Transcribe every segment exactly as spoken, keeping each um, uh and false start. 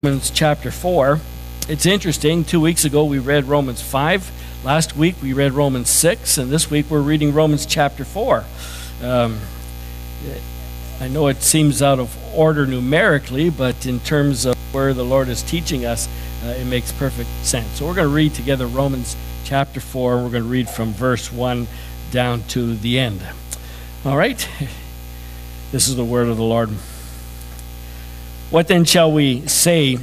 Romans chapter four. It's interesting. Two weeks ago we read Romans five. Last week we read Romans six, and this week we're reading Romans chapter four. Um, I know it seems out of order numerically, but in terms of where the Lord is teaching us, uh, it makes perfect sense. So we're going to read together Romans chapter four. We're going to read from verse one down to the end. All right? This is the word of the Lord. What then shall we say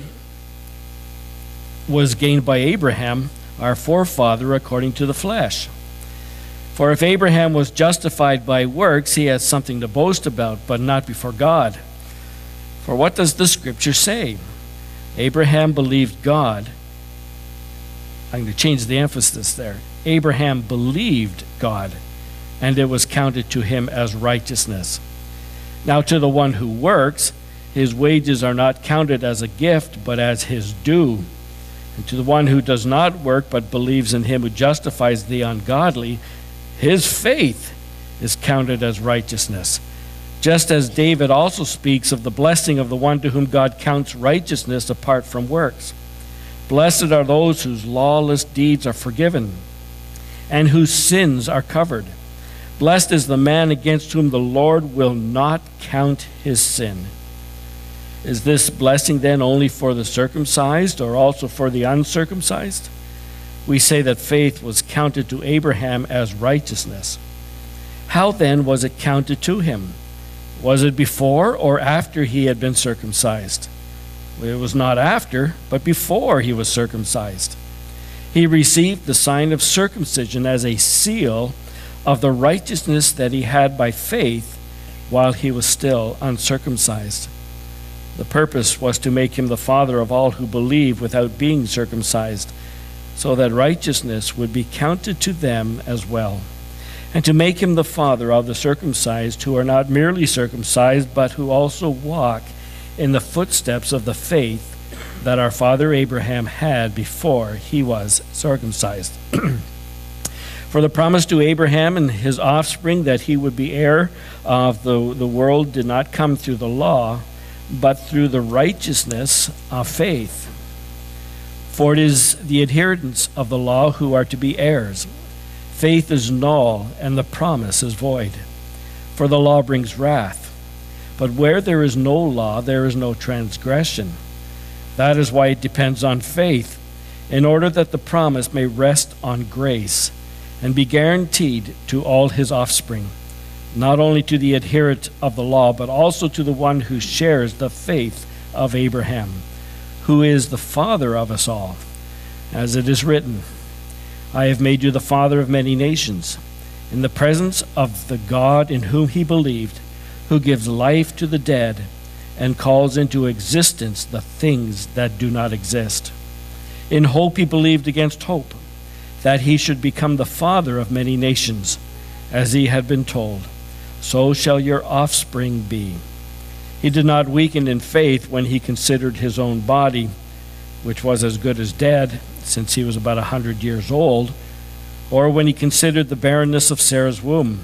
was gained by Abraham, our forefather, according to the flesh? For if Abraham was justified by works, he has something to boast about, but not before God. For what does the Scripture say? Abraham believed God. I'm going to change the emphasis there. Abraham believed God, and it was counted to him as righteousness. Now to the one who works, his wages are not counted as a gift, but as his due. And to the one who does not work, but believes in him who justifies the ungodly, his faith is counted as righteousness. Just as David also speaks of the blessing of the one to whom God counts righteousness apart from works. Blessed are those whose lawless deeds are forgiven, and whose sins are covered. Blessed is the man against whom the Lord will not count his sin. Is this blessing then only for the circumcised, or also for the uncircumcised? We say that faith was counted to Abraham as righteousness. How then was it counted to him? Was it before or after he had been circumcised? It was not after, but before he was circumcised. He received the sign of circumcision as a seal of the righteousness that he had by faith while he was still uncircumcised. The purpose was to make him the father of all who believe without being circumcised, so that righteousness would be counted to them as well, and to make him the father of the circumcised who are not merely circumcised, but who also walk in the footsteps of the faith that our father Abraham had before he was circumcised. For the promise to Abraham and his offspring that he would be heir of the, the world did not come through the law, but through the righteousness of faith. For it is the adherents of the law who are to be heirs. Faith is null, and the promise is void. For the law brings wrath. But where there is no law, there is no transgression. That is why it depends on faith, in order that the promise may rest on grace, and be guaranteed to all his offspring, not only to the adherent of the law, but also to the one who shares the faith of Abraham, who is the father of us all. As it is written, I have made you the father of many nations, in the presence of the God in whom he believed, who gives life to the dead and calls into existence the things that do not exist. In hope he believed against hope, that he should become the father of many nations, as he had been told, so shall your offspring be. He did not weaken in faith when he considered his own body, which was as good as dead, since he was about a hundred years old, or when he considered the barrenness of Sarah's womb.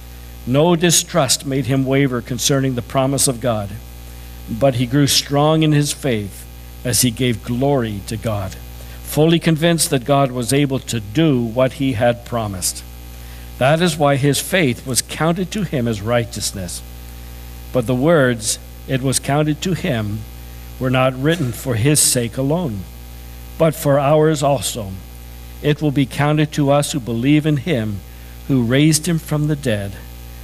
No distrust made him waver concerning the promise of God, but he grew strong in his faith as he gave glory to God, fully convinced that God was able to do what he had promised. That is why his faith was counted to him as righteousness. But the words, it was counted to him, were not written for his sake alone, but for ours also. It will be counted to us who believe in him who raised him from the dead,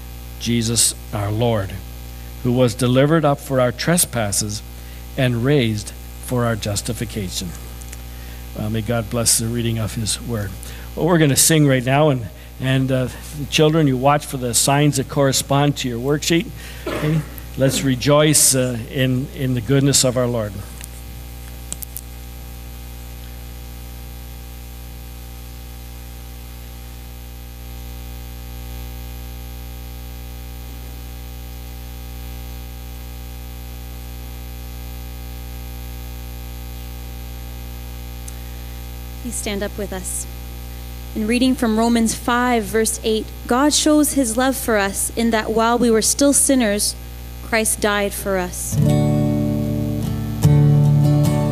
Jesus our Lord, who was delivered up for our trespasses and raised for our justification. Well, may God bless the reading of his word. Well, we're going to sing right now, and And uh, the children, you watch for the signs that correspond to your worksheet. Okay? Let's rejoice uh, in, in the goodness of our Lord. Please stand up with us. In reading from Romans five, verse eight, God shows his love for us in that while we were still sinners, Christ died for us.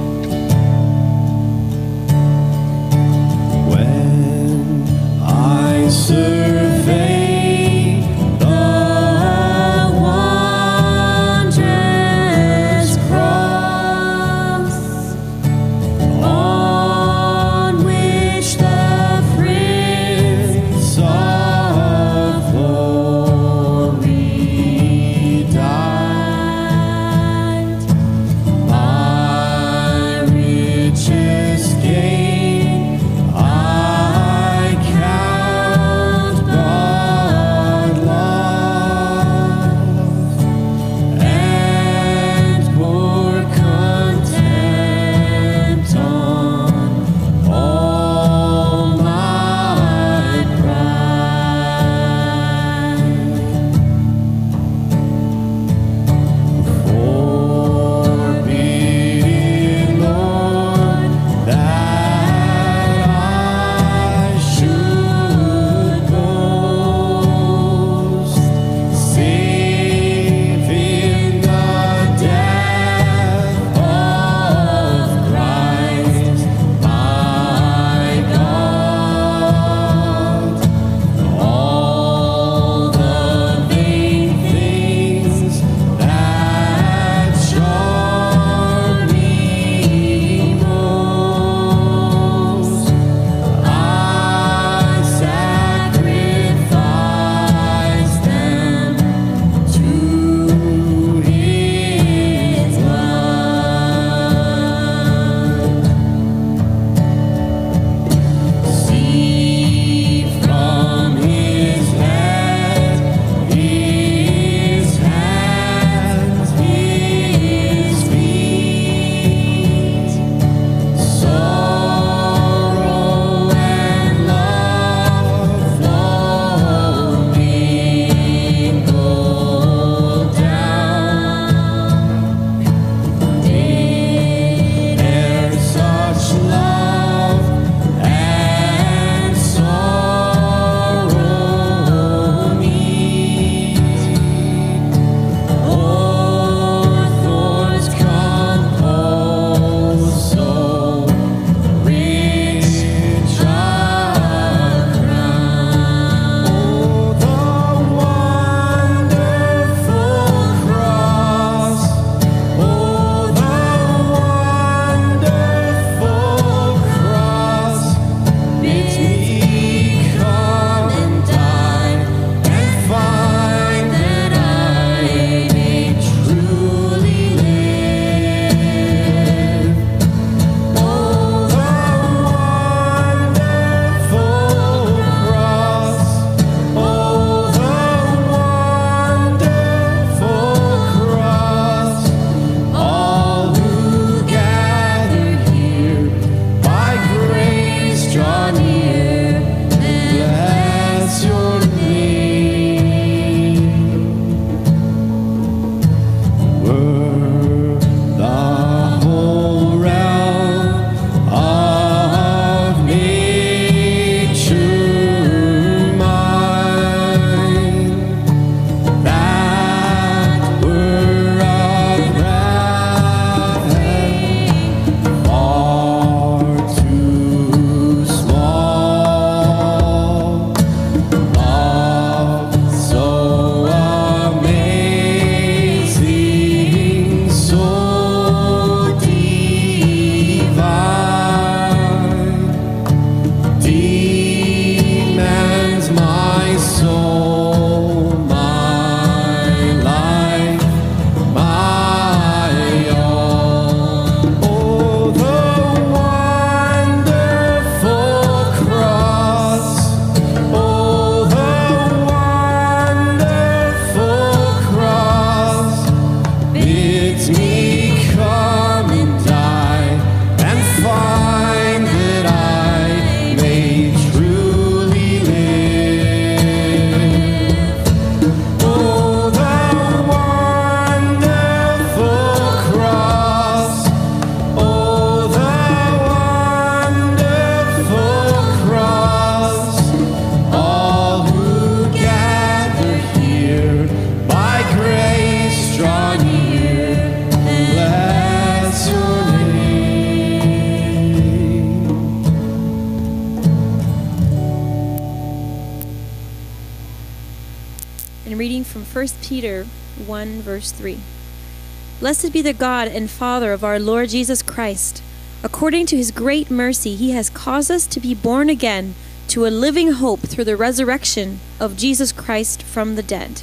First Peter one, verse three. Blessed be the God and Father of our Lord Jesus Christ. According to his great mercy, he has caused us to be born again to a living hope through the resurrection of Jesus Christ from the dead.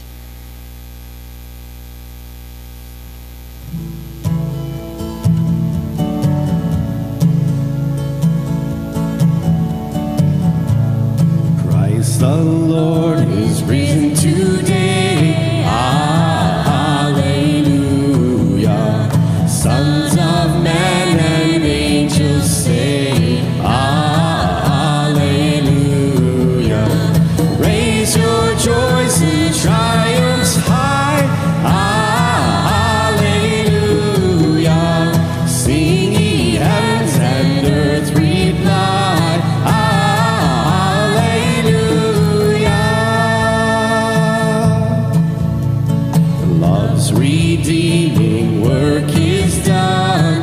Christ the Lord is risen today. Hallelujah. Sons of men and angels say, Hallelujah. Raise your joys and triumphs high. Hallelujah. Sing ye heavens and earth reply. Hallelujah. Love's redeeming work is done.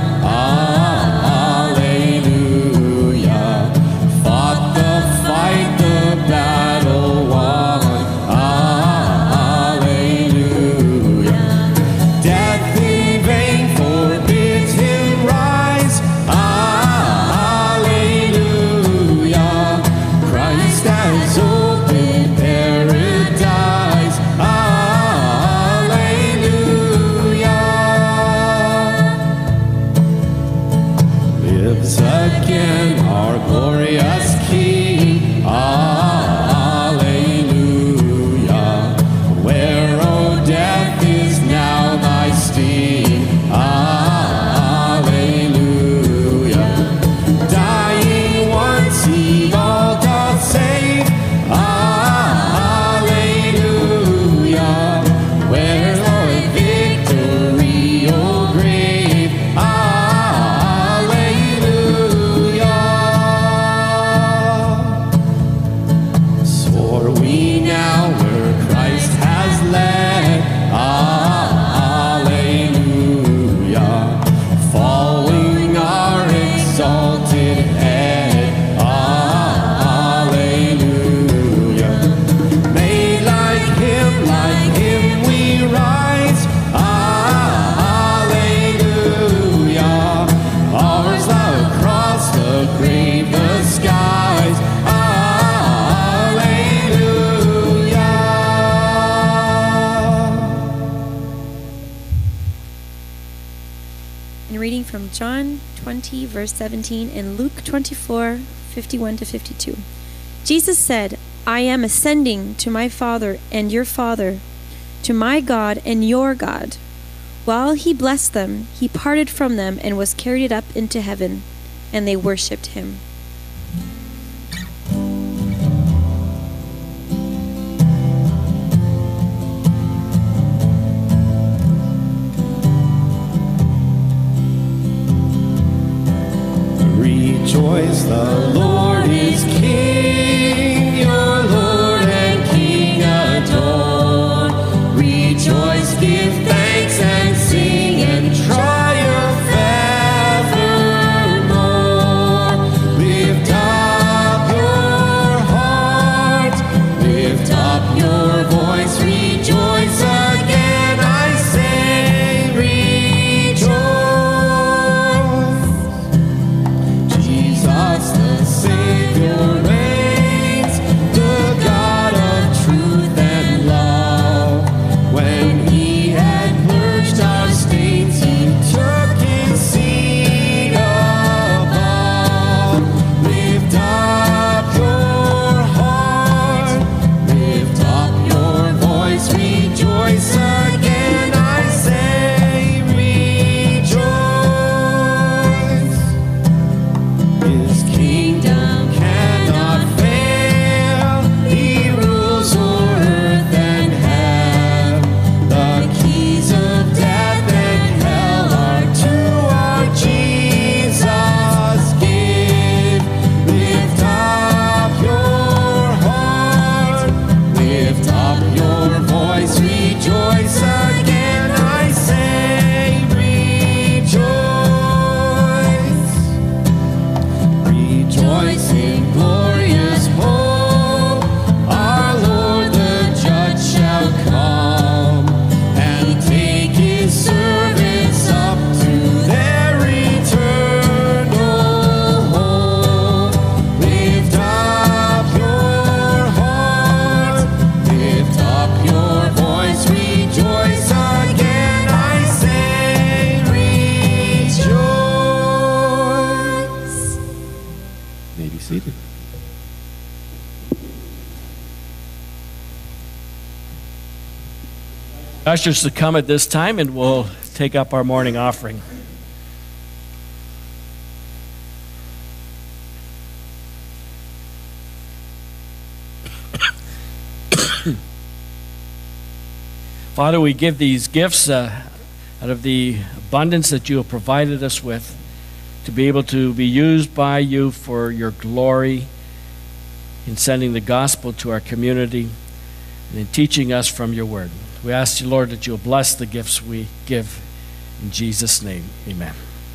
Hallelujah. Fought the fight, the battle won. Hallelujah. Death in vain forbids him rise. Hallelujah. Christ has opened paradise. Hallelujah. Lives again our glorious King. Hallelujah. Where, O death, is now thy sting? Hallelujah. Dying once, he all doth save. Hallelujah. Where's thy victory, O grave? Hallelujah. Soar we now where Christ has led. Hallelujah. Following our exalted head. Hallelujah. Made like him, like him we rise. Hallelujah. Ours the cross, the grave, the skies. Hallelujah. And reading from John twenty, verse seventeen, and Luke twenty-four, fifty-one to fifty-two. Jesus said, I am ascending to my Father and your Father, to my God and your God. While he blessed them, he parted from them and was carried up into heaven, and they worshipped him. Rejoice, the Lord is King, your Lord and King adore. Rejoice, give thanks and sing and triumph evermore. Lift up your heart, lift up your voice, rejoice again, I say, rejoice. Jesus the Savior seated. Ushers to come at this time, and we'll take up our morning offering. Father, we give these gifts uh, out of the abundance that you have provided us with to be able to be used by you for your glory in sending the gospel to our community and in teaching us from your word. We ask you, Lord, that you'll bless the gifts we give. In Jesus' name, amen.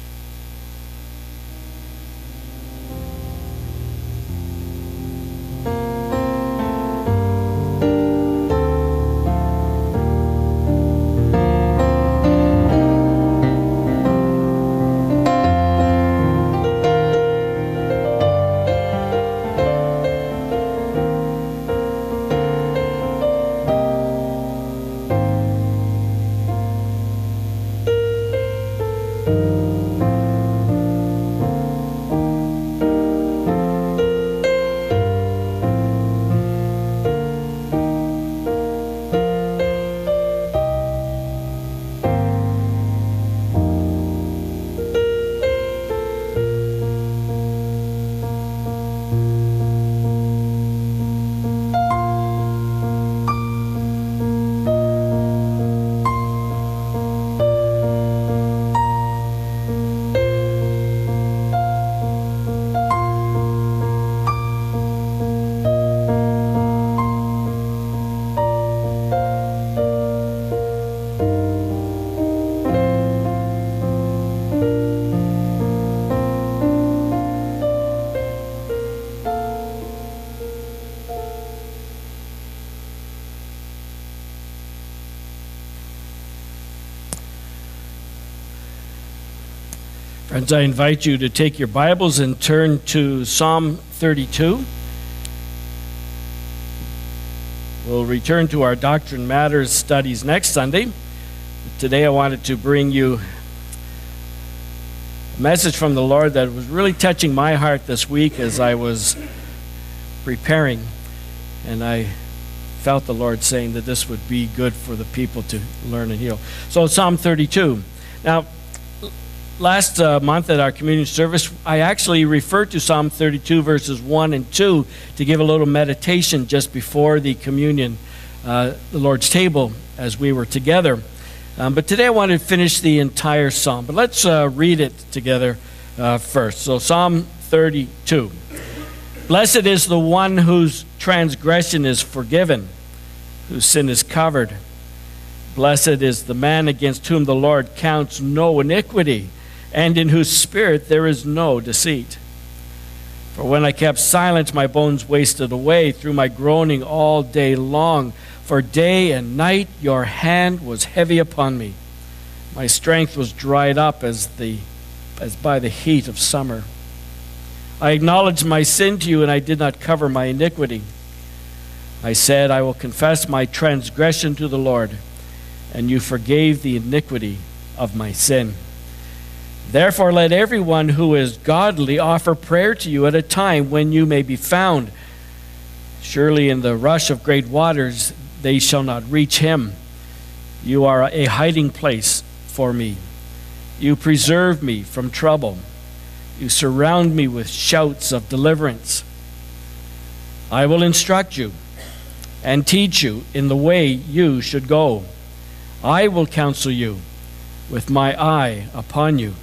Friends, I invite you to take your Bibles and turn to Psalm thirty-two. We'll return to our Doctrine Matters studies next Sunday. Today I wanted to bring you a message from the Lord that was really touching my heart this week as I was preparing, and I felt the Lord saying that this would be good for the people to learn and heal. So Psalm thirty-two. Now, last uh, month at our communion service, I actually referred to Psalm thirty-two verses one and two to give a little meditation just before the communion, uh, the Lord's table, as we were together. Um, but today I want to finish the entire psalm. But let's uh, read it together uh, first. So Psalm thirty-two. Blessed is the one whose transgression is forgiven, whose sin is covered. Blessed is the man against whom the Lord counts no iniquity, and in whose spirit there is no deceit. For when I kept silence, my bones wasted away through my groaning all day long. For day and night your hand was heavy upon me. My strength was dried up as the as by the heat of summer. I acknowledged my sin to you, and I did not cover my iniquity. I said, I will confess my transgression to the Lord, and you forgave the iniquity of my sin. Therefore, let everyone who is godly offer prayer to you at a time when you may be found. Surely in the rush of great waters they shall not reach him. You are a hiding place for me. You preserve me from trouble. You surround me with shouts of deliverance. I will instruct you and teach you in the way you should go. I will counsel you with my eye upon you.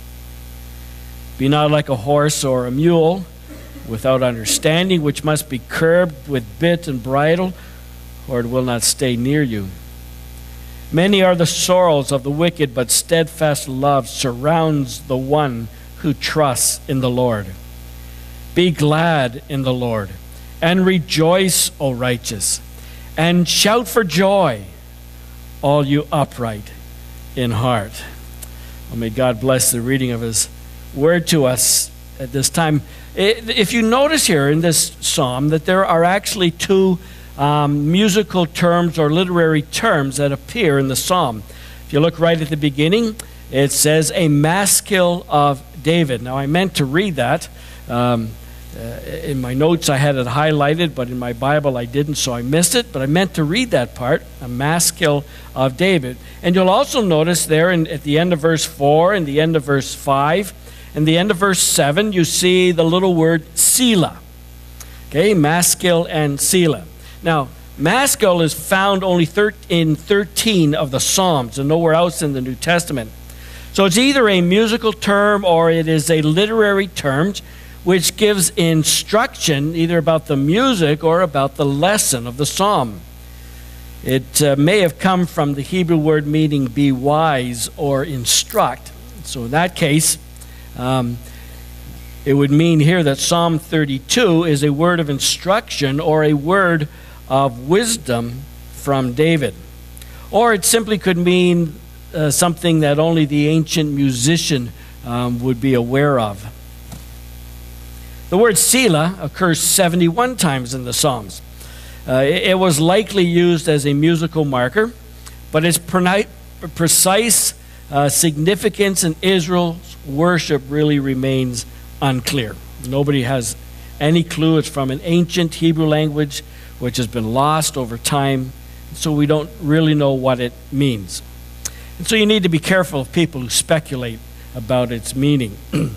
Be not like a horse or a mule without understanding, which must be curbed with bit and bridle, or it will not stay near you. Many are the sorrows of the wicked, but steadfast love surrounds the one who trusts in the Lord. Be glad in the Lord, and rejoice, O righteous, and shout for joy, all you upright in heart. Oh, may God bless the reading of his word to us at this time. If you notice here in this psalm that there are actually two um, musical terms or literary terms that appear in the psalm. If you look right at the beginning, it says a maskil of David. Now I meant to read that. Um, in my notes I had it highlighted, but in my Bible I didn't, so I missed it. But I meant to read that part, a maskil of David. And you'll also notice there in, at the end of verse four and the end of verse five and the end of verse seven, you see the little word Selah. Okay, maskil and Selah. Now, maskil is found only thir- in thirteen of the Psalms and nowhere else in the New Testament. So it's either a musical term or it is a literary term which gives instruction either about the music or about the lesson of the psalm. It uh, may have come from the Hebrew word meaning be wise or instruct. So in that case, um, it would mean here that Psalm thirty-two is a word of instruction or a word of wisdom from David. Or it simply could mean uh, something that only the ancient musician um, would be aware of. The word Selah occurs seventy-one times in the Psalms. Uh, it, it was likely used as a musical marker, but its pre- precise uh, significance in Israel's worship really remains unclear. Nobody has any clue. It's from an ancient Hebrew language which has been lost over time, so we don't really know what it means. And so you need to be careful of people who speculate about its meaning.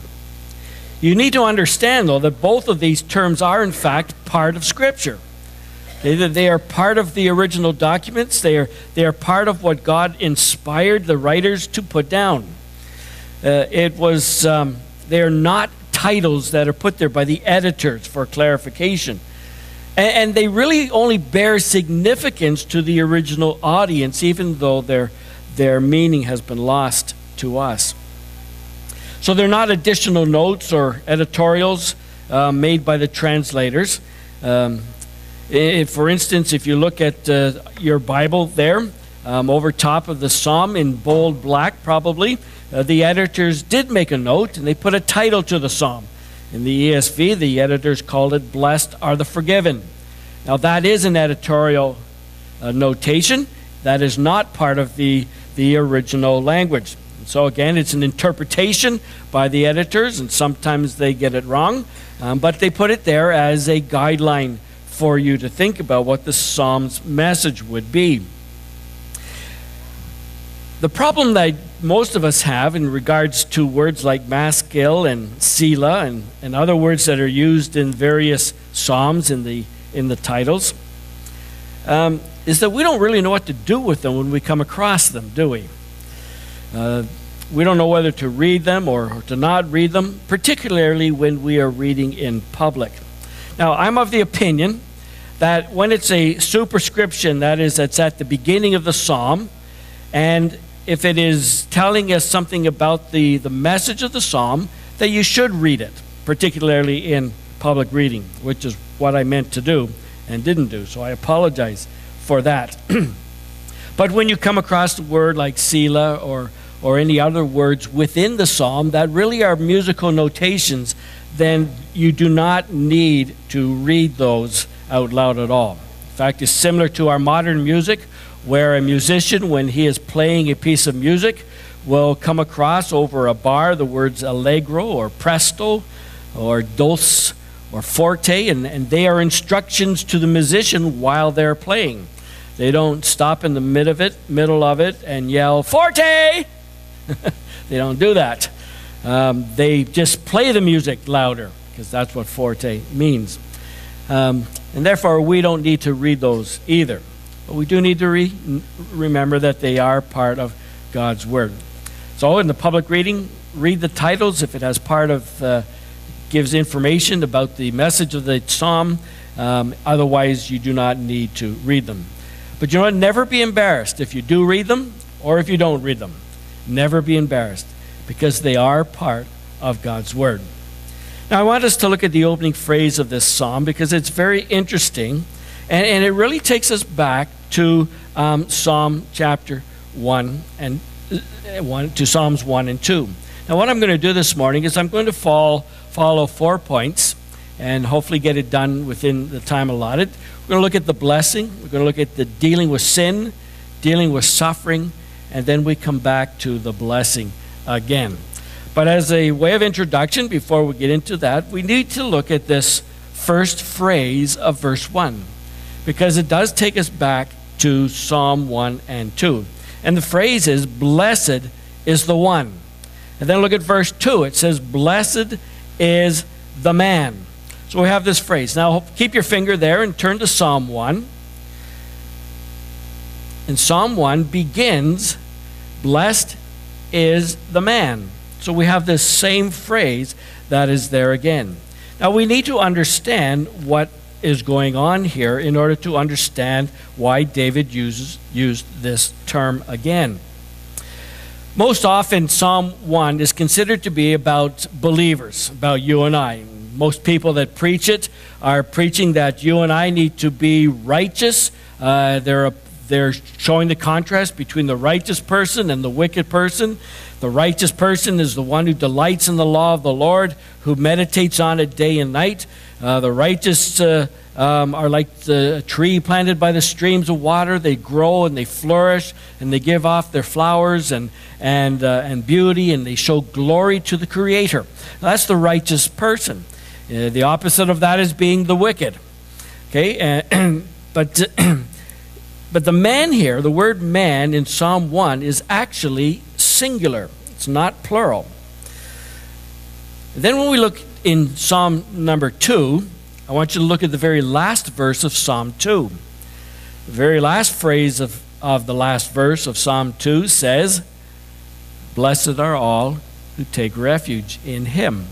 You need to understand, though, that both of these terms are, in fact, part of Scripture. They, they are part of the original documents. They are, they are part of what God inspired the writers to put down. Uh, it was, um, they are not titles that are put there by the editors for clarification. And, and they really only bear significance to the original audience, even though their, their meaning has been lost to us. So they're not additional notes or editorials uh, made by the translators. Um, if, for instance, if you look at uh, your Bible there, um, over top of the psalm in bold black probably, uh, the editors did make a note and they put a title to the psalm. In the E S V, the editors called it Blessed Are the Forgiven. Now that is an editorial uh, notation. That is not part of the, the original language. So again, it's an interpretation by the editors, and sometimes they get it wrong, um, but they put it there as a guideline for you to think about what the Psalm's message would be. The problem that most of us have in regards to words like maskil and Selah and, and other words that are used in various Psalms in the, in the titles um, is that we don't really know what to do with them when we come across them, do we? Uh, we don't know whether to read them or, or to not read them, particularly when we are reading in public. Now, I'm of the opinion that when it's a superscription, that is, that's at the beginning of the psalm, and if it is telling us something about the, the message of the psalm, that you should read it, particularly in public reading, which is what I meant to do and didn't do. So I apologize for that. But when you come across a word like Selah or, or any other words within the psalm that really are musical notations, then you do not need to read those out loud at all. In fact, it's similar to our modern music, where a musician, when he is playing a piece of music, will come across over a bar the words allegro or presto or dulce or forte, and, and they are instructions to the musician while they're playing. They don't stop in the mid of it, middle of it and yell, forte! They don't do that. Um, they just play the music louder, because that's what forte means. Um, and therefore, we don't need to read those either. But we do need to re- remember that they are part of God's Word. So in the public reading, read the titles if it has part of, uh, gives information about the message of the psalm. Um, otherwise, you do not need to read them. But you know what? Never be embarrassed if you do read them or if you don't read them. Never be embarrassed, because they are part of God's Word. Now, I want us to look at the opening phrase of this psalm because it's very interesting, and, and it really takes us back to um, Psalm chapter one and uh, one to Psalms one and two. Now, what I'm going to do this morning is I'm going to fall, follow four points and hopefully get it done within the time allotted. We're going to look at the blessing. We're going to look at the dealing with sin, dealing with suffering, and then we come back to the blessing again. But as a way of introduction, before we get into that, we need to look at this first phrase of verse one, because it does take us back to Psalm one and two. And the phrase is, blessed is the one. And then look at verse two. It says, blessed is the man. So we have this phrase. Now keep your finger there and turn to Psalm one. And Psalm one begins, blessed is the man. So we have this same phrase that is there again. Now we need to understand what is going on here in order to understand why David uses used this term again. Most often Psalm one is considered to be about believers, about you and I. Most people that preach it are preaching that you and I need to be righteous. Uh, they're a They're showing the contrast between the righteous person and the wicked person. The righteous person is the one who delights in the law of the Lord, who meditates on it day and night. Uh, the righteous uh, um, are like the tree planted by the streams of water. They grow and they flourish and they give off their flowers and and uh, and beauty, and they show glory to the Creator. Now, that's the righteous person. Uh, the opposite of that is being the wicked. Okay, uh, but. But the man here, the word man in Psalm one is actually singular. It's not plural. Then when we look in Psalm number two, I want you to look at the very last verse of Psalm two. The very last phrase of, of the last verse of Psalm two says, blessed are all who take refuge in him.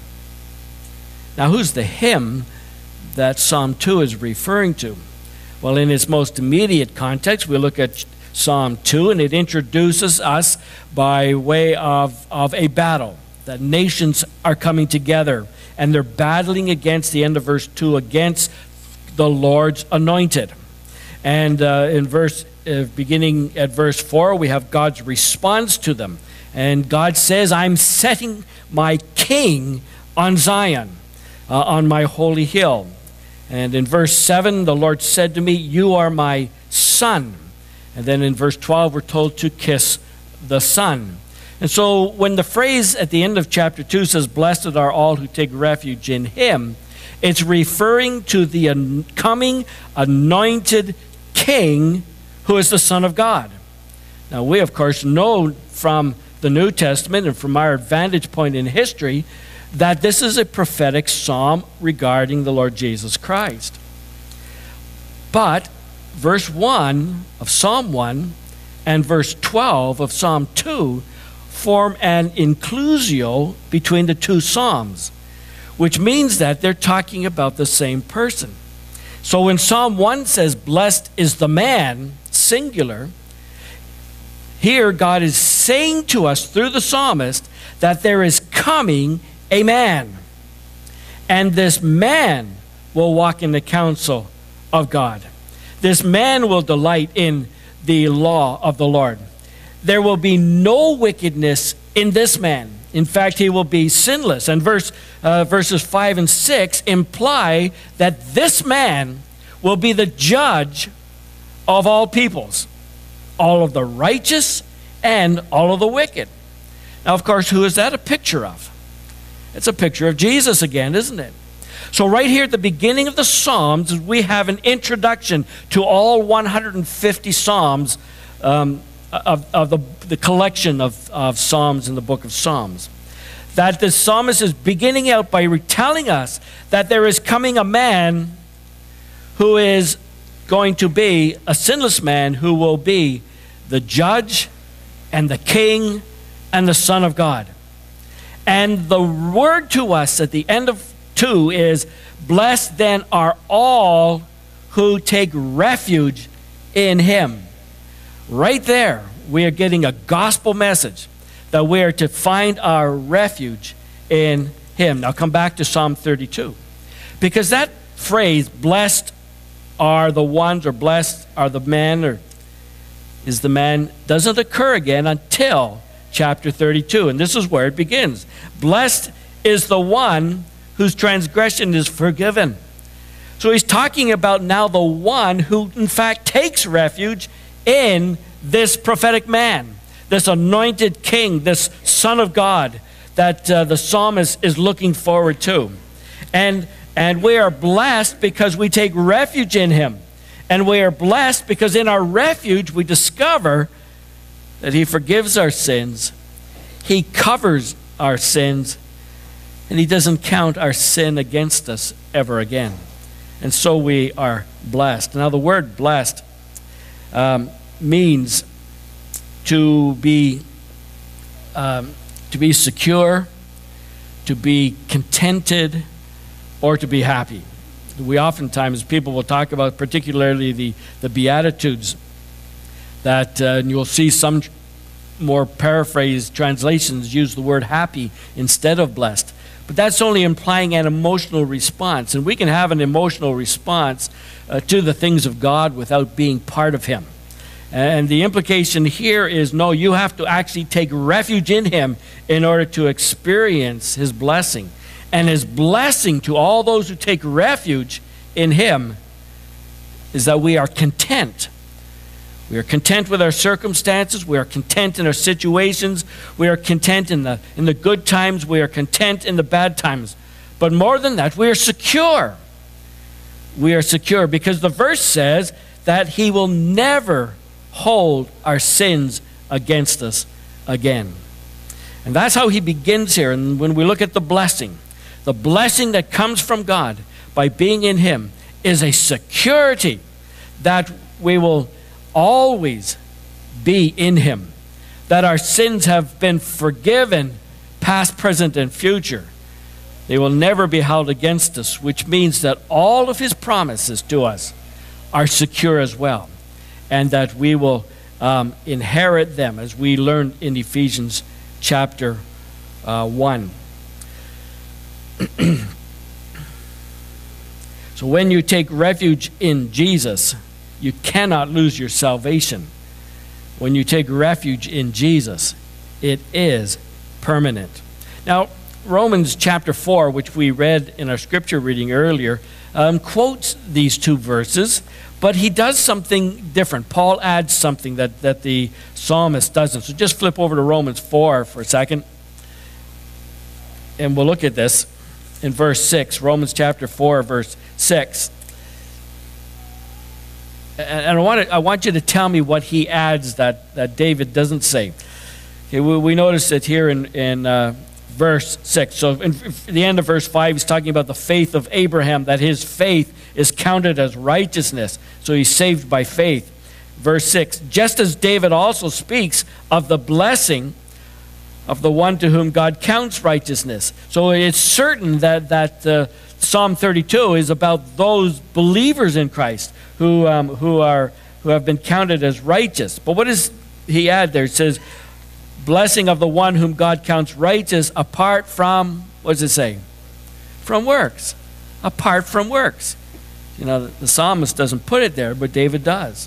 Now who's the him that Psalm two is referring to? Well, in its most immediate context, we look at Psalm two, and it introduces us by way of, of a battle. That nations are coming together, and they're battling against, the end of verse two, against the Lord's anointed. And uh, in verse, uh, beginning at verse four, we have God's response to them. And God says, I'm setting my king on Zion, uh, on my holy hill. And in verse seven, the Lord said to me, you are my son. And then in verse twelve, we're told to kiss the Son. And so when the phrase at the end of chapter two says, blessed are all who take refuge in him, it's referring to the coming anointed king who is the Son of God. Now we, of course, know from the New Testament and from our vantage point in history that this is a prophetic psalm regarding the Lord Jesus Christ. But verse one of Psalm one and verse twelve of Psalm two form an inclusio between the two psalms, which means that they're talking about the same person. So when Psalm one says, blessed is the man, singular, here God is saying to us through the psalmist that there is coming a man. And this man will walk in the counsel of God. This man will delight in the law of the Lord. There will be no wickedness in this man. In fact, he will be sinless. And verse, uh, verses five and six imply that this man will be the judge of all peoples, all of the righteous and all of the wicked. Now, of course, who is that a picture of? It's a picture of Jesus again, isn't it? So right here at the beginning of the Psalms, we have an introduction to all one hundred fifty Psalms um, of, of the, the collection of, of Psalms in the book of Psalms. That the psalmist is beginning out by telling us that there is coming a man who is going to be a sinless man who will be the judge and the king and the Son of God. And the word to us at the end of two is, blessed then are all who take refuge in him. Right there, we are getting a gospel message that we are to find our refuge in him. Now come back to Psalm thirty-two. Because that phrase, blessed are the ones, or blessed are the men, or is the man, doesn't occur again until chapter thirty-two. And this is where it begins. Blessed is the one whose transgression is forgiven. So he's talking about now the one who in fact takes refuge in this prophetic man, this anointed king, this Son of God, that uh, the psalmist is looking forward to. And, and we are blessed because we take refuge in him. And we are blessed because in our refuge we discover that he forgives our sins, he covers our sins, and he doesn't count our sin against us ever again. And so we are blessed. Now the word blessed um, means to be um, to be secure, to be contented, or to be happy. We oftentimes, people will talk about particularly the, the Beatitudes, that uh, and you'll see some more paraphrased translations use the word happy instead of blessed. But that's only implying an emotional response. And we can have an emotional response uh, to the things of God without being part of him. And the implication here is, no, you have to actually take refuge in him in order to experience his blessing. And his blessing to all those who take refuge in him is that we are content. We are content with our circumstances. We are content in our situations. We are content in the, in the good times. We are content in the bad times. But more than that, we are secure. We are secure because the verse says that he will never hold our sins against us again. And that's how he begins here. And when we look at the blessing, the blessing that comes from God by being in him is a security that we will always be in him, that our sins have been forgiven, past, present, and future. They will never be held against us, which means that all of his promises to us are secure as well, and that we will um, inherit them, as we learned in Ephesians chapter uh, one. So when you take refuge in Jesus, you cannot lose your salvation. When you take refuge in Jesus, it is permanent. Now, Romans chapter four, which we read in our scripture reading earlier, um, quotes these two verses, but he does something different. Paul adds something that, that the psalmist doesn't. So just flip over to Romans four for a second, and we'll look at this in verse six. Romans chapter four, verse six. And I want, to, I want you to tell me what he adds that, that David doesn't say. Okay, we, we notice it here in, in uh, verse six. So in, in the end of verse five, he's talking about the faith of Abraham, that his faith is counted as righteousness. So he's saved by faith. Verse six, just as David also speaks of the blessing of the one to whom God counts righteousness. So it's certain that, that uh, Psalm thirty-two is about those believers in Christ who um, who are who have been counted as righteous. But what does he add there? It says, blessing of the one whom God counts righteous apart from, what does it say? From works. Apart from works. You know, the psalmist doesn't put it there, but David does.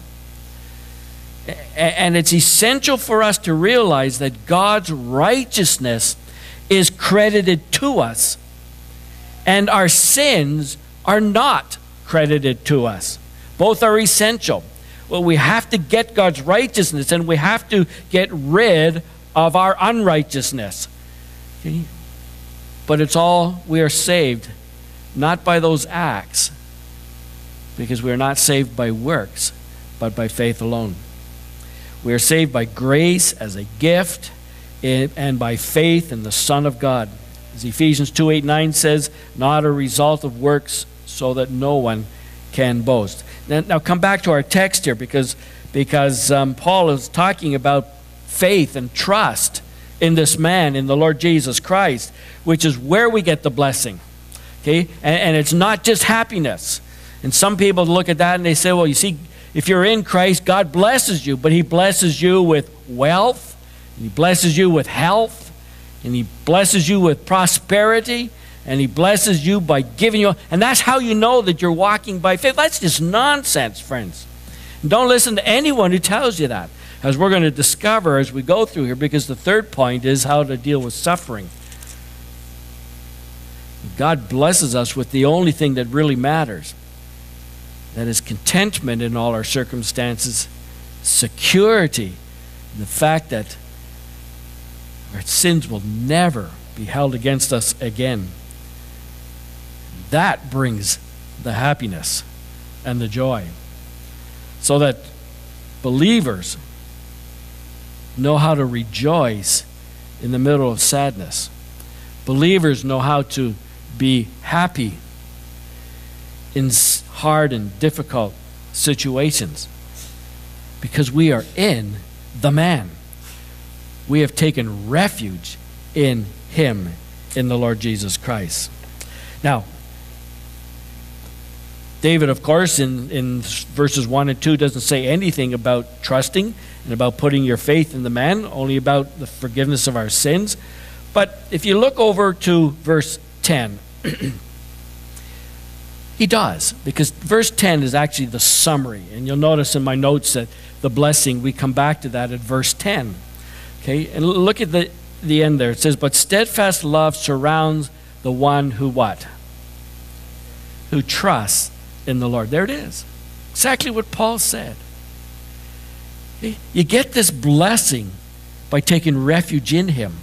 And it's essential for us to realize that God's righteousness is credited to us, and our sins are not credited to us. Both are essential. Well, we have to get God's righteousness, and we have to get rid of our unrighteousness. Okay? But it's all, we are saved not by those acts, because we are not saved by works, but by faith alone. We are saved by grace as a gift and by faith in the Son of God. As Ephesians two, eight, nine says, not a result of works, so that no one can boast. Now, now come back to our text here, because, because um, Paul is talking about faith and trust in this man, in the Lord Jesus Christ, which is where we get the blessing. Okay? And, and it's not just happiness. And some people look at that and they say, well, you see, if you're in Christ, God blesses you, but he blesses you with wealth, and he blesses you with health, and he blesses you with prosperity, and he blesses you by giving you, and that's how you know that you're walking by faith. That's just nonsense, friends. And don't listen to anyone who tells you that, as we're going to discover as we go through here, because the third point is how to deal with suffering. God blesses us with the only thing that really matters. That is contentment in all our circumstances, security in the fact that our sins will never be held against us again. That brings the happiness and the joy. So that believers know how to rejoice in the middle of sadness. Believers know how to be happy in hard and difficult situations, because we are in the man. We have taken refuge in him, in the Lord Jesus Christ. Now, David, of course, in, in verses one and two doesn't say anything about trusting and about putting your faith in the man, only about the forgiveness of our sins. But if you look over to verse ten, he does, because verse ten is actually the summary. And you'll notice in my notes that the blessing, we come back to that at verse ten. Okay, and look at the, the end there. It says, but steadfast love surrounds the one who what? Who trusts in the Lord. There it is. Exactly what Paul said. Okay? You get this blessing by taking refuge in him.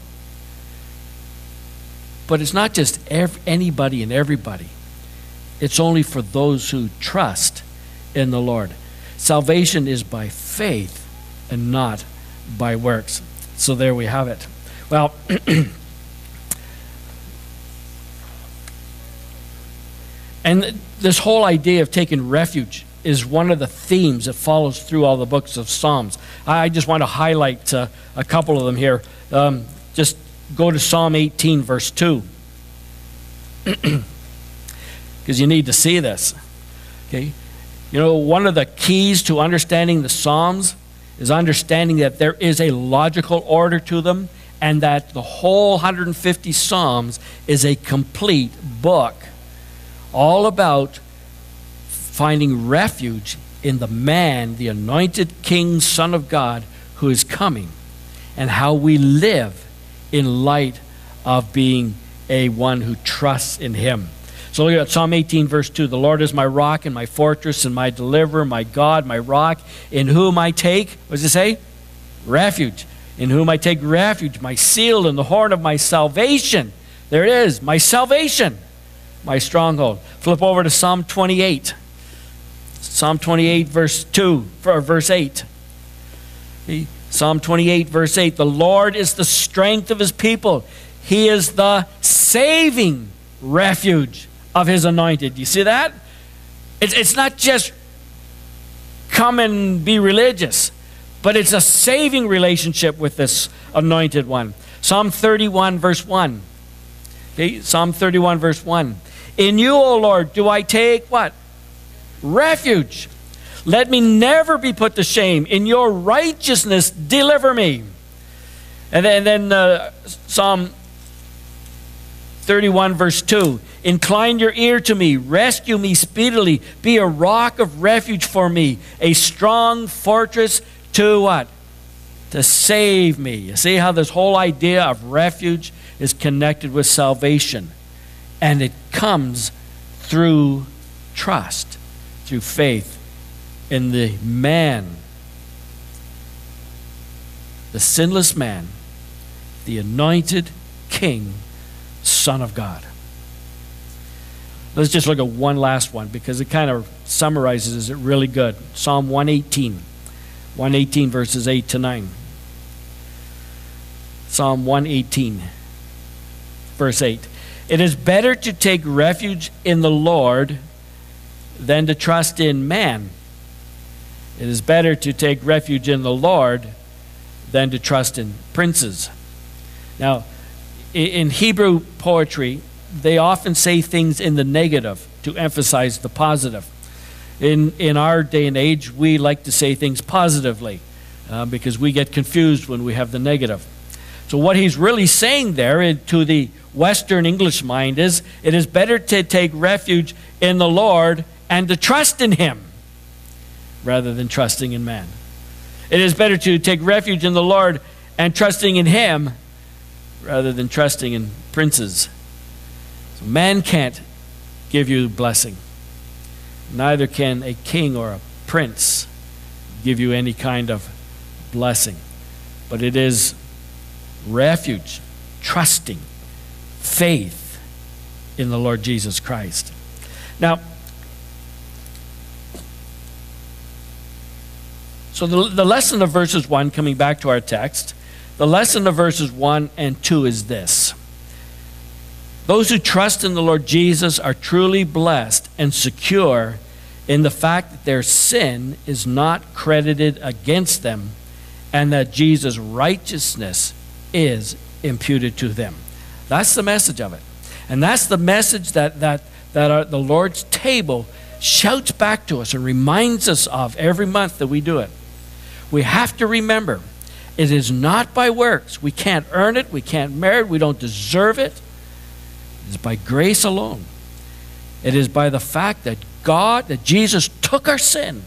But it's not just ev- anybody and everybody. It's only for those who trust in the Lord. Salvation is by faith and not by works. So there we have it. Well, and this whole idea of taking refuge is one of the themes that follows through all the books of Psalms. I just want to highlight uh, a couple of them here. Um, just go to Psalm eighteen, verse two. Because you need to see this. Okay? You know, one of the keys to understanding the Psalms is understanding that there is a logical order to them, and that the whole one hundred fifty Psalms is a complete book, all about finding refuge in the man, the anointed King, Son of God, who is coming, and how we live in light of being a one who trusts in him. So look at Psalm eighteen, verse two. The Lord is my rock and my fortress and my deliverer, my God, my rock, in whom I take, what does it say? Refuge. In whom I take refuge, my shield and the horn of my salvation. There it is, my salvation, my stronghold. Flip over to Psalm twenty-eight. Psalm twenty-eight, verse two, or verse eight. Okay. Psalm twenty-eight, verse eight. The Lord is the strength of his people. He is the saving refuge of his anointed. You see that? It's, it's not just come and be religious, but it's a saving relationship with this anointed one. Psalm thirty-one, verse one. Okay, Psalm thirty-one, verse one. In you, O Lord, do I take what? Refuge. Let me never be put to shame. In your righteousness, deliver me. And then, and then uh, Psalm thirty-one, verse two. Incline your ear to me. Rescue me speedily. Be a rock of refuge for me. A strong fortress to what? To save me. You see how this whole idea of refuge is connected with salvation. And it comes through trust, through faith in the man, the sinless man, the anointed King, Son of God. Let's just look at one last one, because it kind of summarizes it really good. Psalm one eighteen. one eighteen, verses eight to nine. Psalm one eighteen, verse eight. It is better to take refuge in the Lord than to trust in man. It is better to take refuge in the Lord than to trust in princes. Now, in Hebrew poetry, they often say things in the negative to emphasize the positive. In, in our day and age, we like to say things positively uh, because we get confused when we have the negative. So what he's really saying there to the Western English mind is, it is better to take refuge in the Lord and to trust in him rather than trusting in man. It is better to take refuge in the Lord and trusting in him rather than trusting in princes. So man can't give you blessing. Neither can a king or a prince give you any kind of blessing. But it is refuge, trusting faith in the Lord Jesus Christ. Now, so the, the lesson of verses one, coming back to our text, the lesson of verses one and two is this. Those who trust in the Lord Jesus are truly blessed and secure in the fact that their sin is not credited against them and that Jesus' righteousness is imputed to them. That's the message of it. And that's the message that, that, that our, the Lord's table shouts back to us and reminds us of every month that we do it. We have to remember, it is not by works. We can't earn it. We can't merit it. We don't deserve it. It is by grace alone. It is by the fact that God, that Jesus took our sin,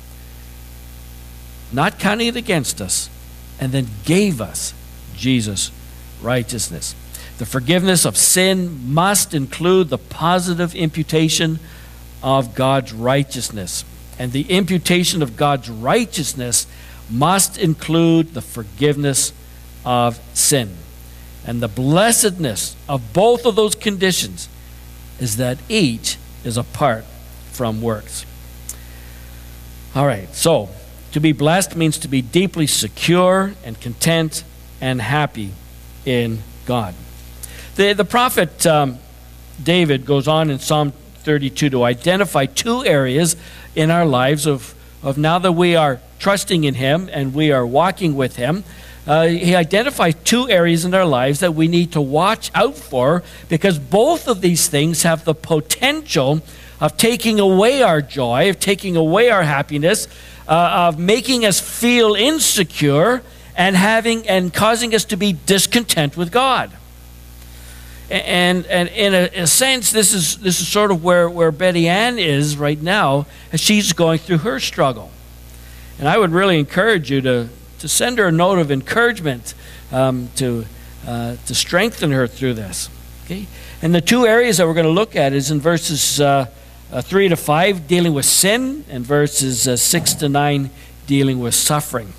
not counting it against us, and then gave us Jesus' righteousness. The forgiveness of sin must include the positive imputation of God's righteousness. And the imputation of God's righteousness must include the forgiveness of sin. And the blessedness of both of those conditions is that each is apart from works. All right, so to be blessed means to be deeply secure and content and happy in God. The, the prophet um, David goes on in Psalm thirty-two to identify two areas in our lives of, of now that we are trusting in Him and we are walking with Him. Uh, he identifies two areas in our lives that we need to watch out for, because both of these things have the potential of taking away our joy, of taking away our happiness, uh, of making us feel insecure and having and causing us to be discontent with God. And, and in a, a sense, this is this is sort of where, where Betty Ann is right now as she's going through her struggle. And I would really encourage you to, to send her a note of encouragement um, to, uh, to strengthen her through this. Okay? And the two areas that we're going to look at is in verses uh, uh, three to five, dealing with sin, and verses uh, six to nine, dealing with suffering.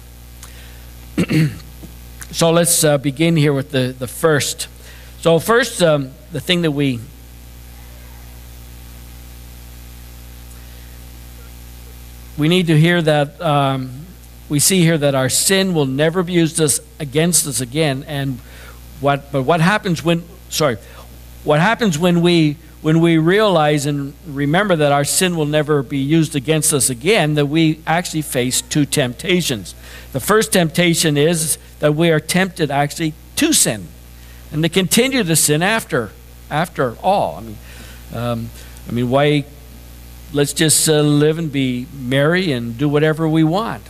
So let's uh, begin here with the, the first. So first, um, the thing that we we need to hear that um, we see here that our sin will never be used us against us again. And what but what happens when sorry, what happens when we when we realize and remember that our sin will never be used against us again? That we actually face two temptations. The first temptation is that we are tempted actually to sin, and to continue to sin after, after all. I mean, um, I mean, why? Let's just uh, live and be merry and do whatever we want,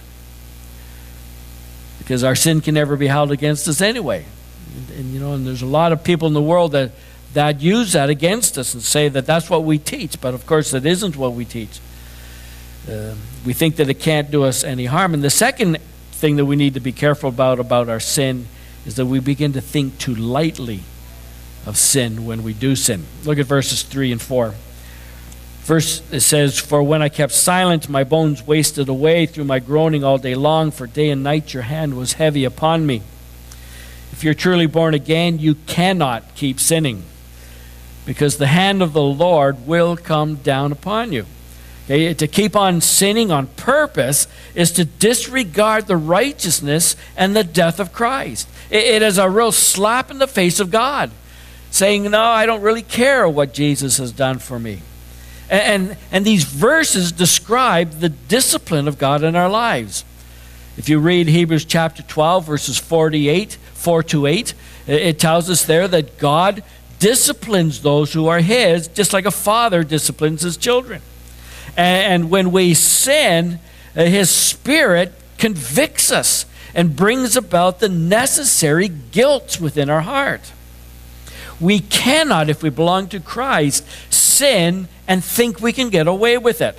because our sin can never be held against us anyway. And, and you know, and there's a lot of people in the world that that use that against us and say that that's what we teach. But of course, that isn't what we teach. Uh, we think that it can't do us any harm. And the second thing that we need to be careful about about our sin is that we begin to think too lightly of sin when we do sin. Look at verses three and four. First, it says, "For when I kept silent, my bones wasted away through my groaning all day long, for day and night your hand was heavy upon me." If you're truly born again, you cannot keep sinning, because the hand of the Lord will come down upon you. Okay, to keep on sinning on purpose is to disregard the righteousness and the death of Christ. It, it is a real slap in the face of God, saying, no, I don't really care what Jesus has done for me. And, and, and these verses describe the discipline of God in our lives. If you read Hebrews chapter twelve, verses forty-eight, four to eight, it, it tells us there that God disciplines those who are His, just like a father disciplines his children. And when we sin, His Spirit convicts us and brings about the necessary guilt within our heart. We cannot, if we belong to Christ, sin and think we can get away with it.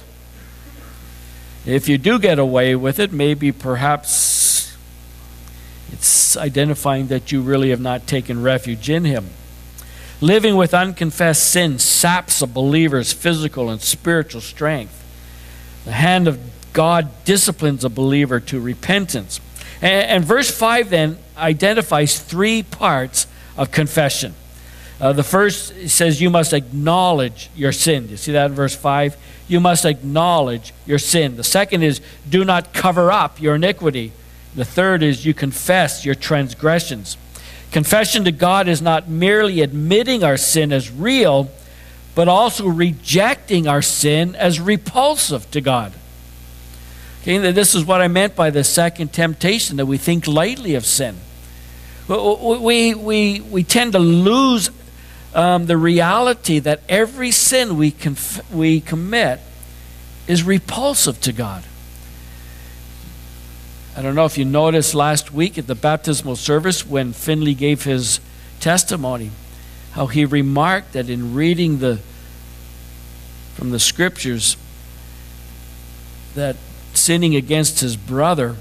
If you do get away with it, maybe perhaps it's identifying that you really have not taken refuge in Him. Living with unconfessed sin saps a believer's physical and spiritual strength. The hand of God disciplines a believer to repentance. And, and verse five then identifies three parts of confession. Uh, the first says you must acknowledge your sin. You see that in verse five? You must acknowledge your sin. The second is do not cover up your iniquity. The third is you confess your transgressions. Confession to God is not merely admitting our sin as real, but also rejecting our sin as repulsive to God. Okay, this is what I meant by the second temptation, that we think lightly of sin. We, we, we tend to lose um, the reality that every sin we, conf- we commit is repulsive to God. I don't know if you noticed last week at the baptismal service when Finley gave his testimony, how he remarked that in reading the from the scriptures that sinning against his brother,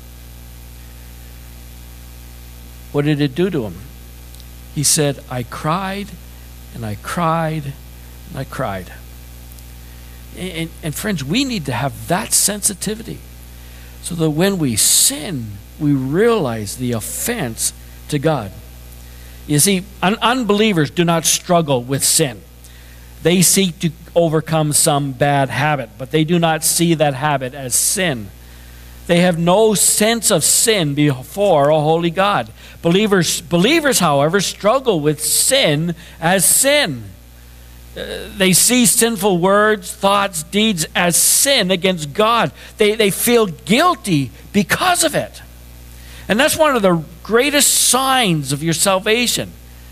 what did it do to him? He said, I cried and I cried and I cried. And, and, and friends, we need to have that sensitivity so that when we sin, we realize the offense to God. You see, un- unbelievers do not struggle with sin. They seek to overcome some bad habit, but they do not see that habit as sin. They have no sense of sin before a holy God. Believers, believers, however, struggle with sin as sin. Uh, they see sinful words, thoughts, deeds as sin against God. They, they feel guilty because of it. And that's one of the greatest signs of your salvation,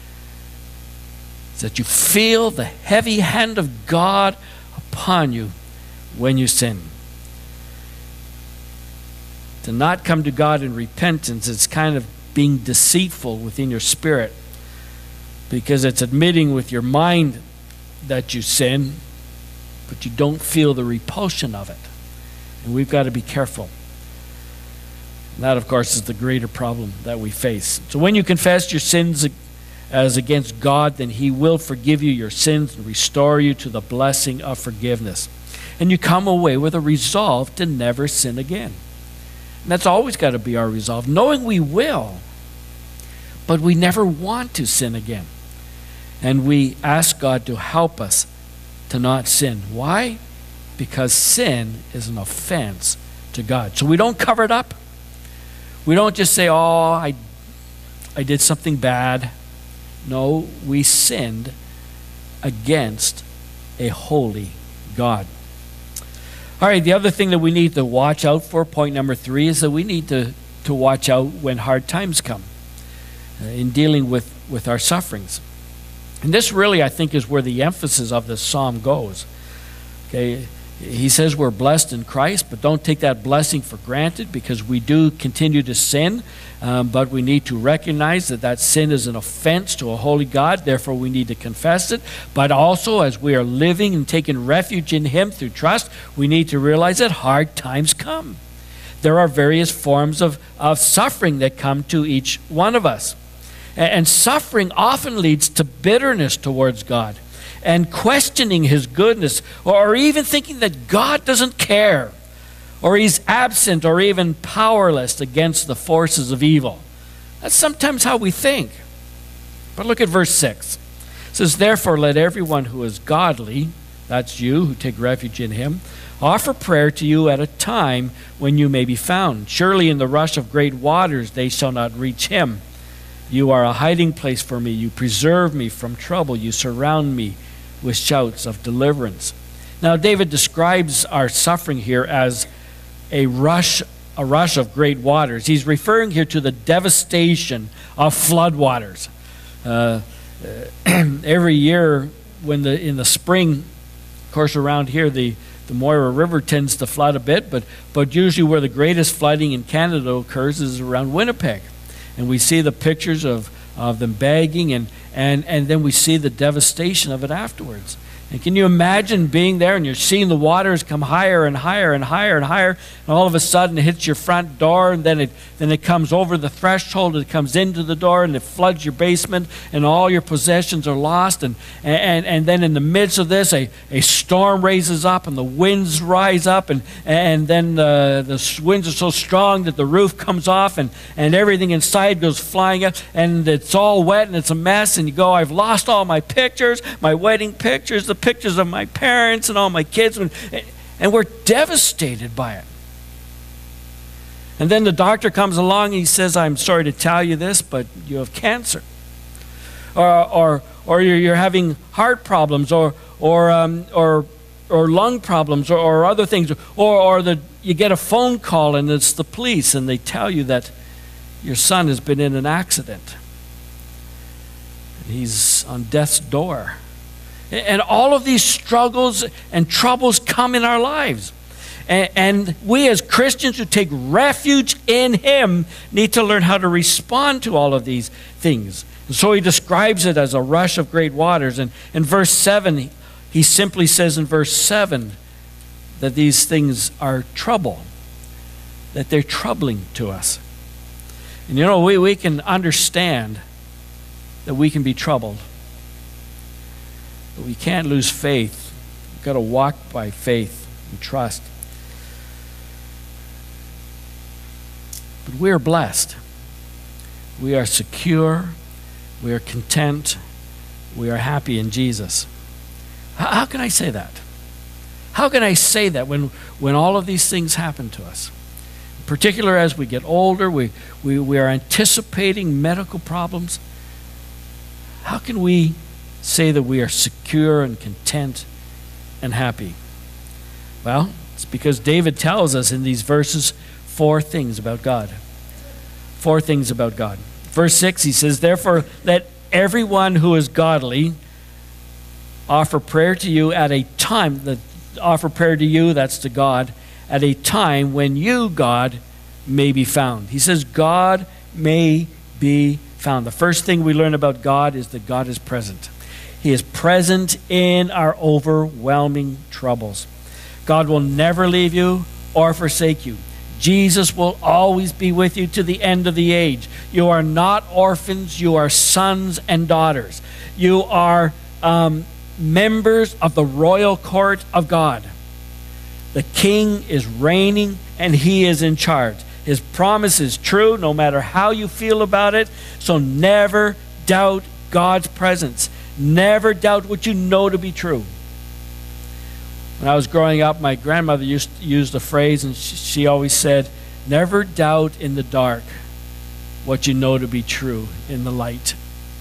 is that you feel the heavy hand of God upon you when you sin. To not come to God in repentance is kind of being deceitful within your spirit, because it's admitting with your mind that you sin, but you don't feel the repulsion of it. And we've got to be careful. And that, of course, is the greater problem that we face. So when you confess your sins as against God, then He will forgive you your sins and restore you to the blessing of forgiveness. And you come away with a resolve to never sin again. And that's always got to be our resolve, knowing we will, but we never want to sin again. And we ask God to help us to not sin. Why? Because sin is an offense to God. So we don't cover it up. We don't just say, oh, I, I did something bad. No, we sinned against a holy God. All right, the other thing that we need to watch out for, point number three, is that we need to, to watch out when hard times come uh, in dealing with, with our sufferings. And this really, I think, is where the emphasis of this psalm goes. Okay, he says we're blessed in Christ, but don't take that blessing for granted, because we do continue to sin, um, but we need to recognize that that sin is an offense to a holy God. Therefore, we need to confess it. But also, as we are living and taking refuge in Him through trust, we need to realize that hard times come. There are various forms of, of suffering that come to each one of us. And, and suffering often leads to bitterness towards God, and questioning His goodness, or even thinking that God doesn't care, or He's absent, or even powerless against the forces of evil. That's sometimes how we think. But look at verse six. It says, therefore let everyone who is godly, that's you who take refuge in Him, offer prayer to you at a time when you may be found. Surely in the rush of great waters they shall not reach Him. You are a hiding place for me. You preserve me from trouble. You surround me with shouts of deliverance. Now, David describes our suffering here as a rush, a rush of great waters. He's referring here to the devastation of floodwaters. Uh, every year, when the in the spring, of course, around here the the Moira River tends to flood a bit, but but usually where the greatest flooding in Canada occurs is around Winnipeg, and we see the pictures of of them begging, and, and, and then we see the devastation of it afterwards. And can you imagine being there and you're seeing the waters come higher and higher and higher and higher, and all of a sudden it hits your front door, and then it then it comes over the threshold, it comes into the door, and it floods your basement, and all your possessions are lost. And and, and then in the midst of this, a, a storm raises up, and the winds rise up, and, and then the, the winds are so strong that the roof comes off, and, and everything inside goes flying up, and it's all wet, and it's a mess, and you go, I've lost all my pictures, my wedding pictures, the pictures of my parents and all my kids, and, and we're devastated by it. And then the doctor comes along and he says, I'm sorry to tell you this, but you have cancer. Or, or, or you're, you're having heart problems, or, or, um, or, or lung problems, or, or other things. Or, or the, you get a phone call and it's the police and they tell you that your son has been in an accident. He's on death's door. And all of these struggles and troubles come in our lives. And, and we as Christians who take refuge in Him need to learn how to respond to all of these things. And so he describes it as a rush of great waters. And in verse seven, he simply says in verse seven that these things are trouble, that they're troubling to us. And you know, we, we can understand that we can be troubled. But we can't lose faith. We've got to walk by faith and trust. But we are blessed. We are secure. We are content. We are happy in Jesus. How, how can I say that? How can I say that when, when all of these things happen to us? In particular, as we get older, we, we, we are anticipating medical problems. How can we say that we are secure and content and happy? Well, it's because David tells us in these verses four things about God. Four things about God. Verse six, he says, therefore, let everyone who is godly offer prayer to you at a time, that offer prayer to you, that's to God, at a time when you, God, may be found. He says, God may be found. The first thing we learn about God is that God is present. He is present in our overwhelming troubles. God will never leave you or forsake you. Jesus will always be with you to the end of the age. You are not orphans. You are sons and daughters. You are um, members of the royal court of God. The King is reigning and He is in charge. His promise is true no matter how you feel about it. So never doubt God's presence. Never doubt what you know to be true. When I was growing up, my grandmother used to use the phrase, and she, she always said, never doubt in the dark what you know to be true in the light.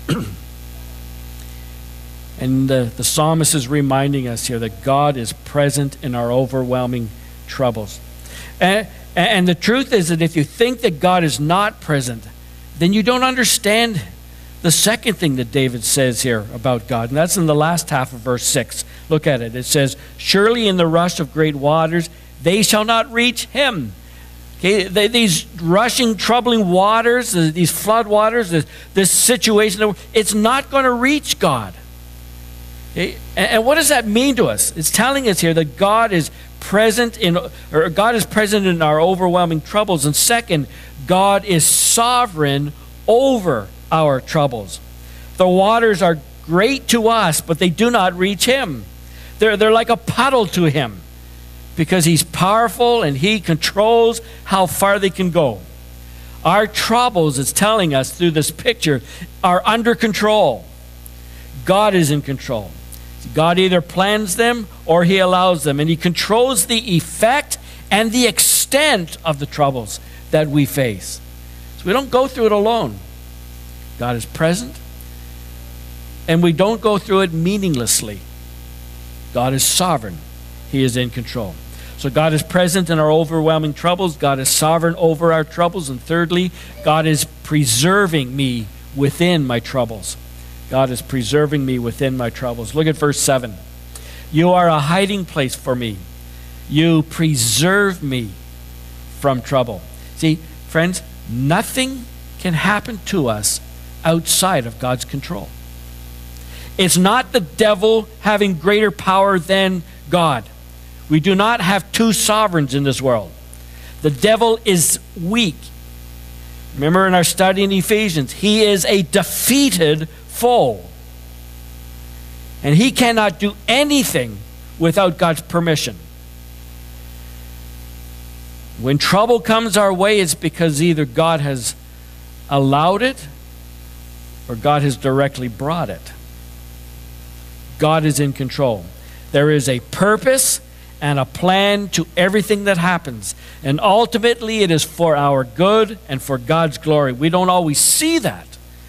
And the, the psalmist is reminding us here that God is present in our overwhelming troubles. And, and the truth is that if you think that God is not present, then you don't understand the second thing that David says here about God, and that's in the last half of verse six. Look at it. It says, surely in the rush of great waters, they shall not reach him. Okay, they, these rushing, troubling waters, these flood waters, this, this situation, it's not going to reach God. Okay? And, and what does that mean to us? It's telling us here that God is present in, or God is present in our overwhelming troubles. And second, God is sovereign over our troubles. The waters are great to us, but they do not reach him. They're, they're like a puddle to him because he's powerful and he controls how far they can go. Our troubles, it's telling us through this picture, are under control. God is in control. God either plans them or he allows them, and he controls the effect and the extent of the troubles that we face. So we don't go through it alone. God is present, and we don't go through it meaninglessly. God is sovereign. He is in control. So God is present in our overwhelming troubles. God is sovereign over our troubles. And thirdly, God is preserving me within my troubles. God is preserving me within my troubles. Look at verse seven. You are a hiding place for me. You preserve me from trouble. See, friends, nothing can happen to us outside of God's control. It's not the devil having greater power than God. We do not have two sovereigns in this world. The devil is weak. Remember in our study in Ephesians, he is a defeated foe. And he cannot do anything without God's permission. When trouble comes our way, it's because either God has allowed it or God has directly brought it. God is in control. There is a purpose and a plan to everything that happens. And ultimately, it is for our good and for God's glory. We don't always see that.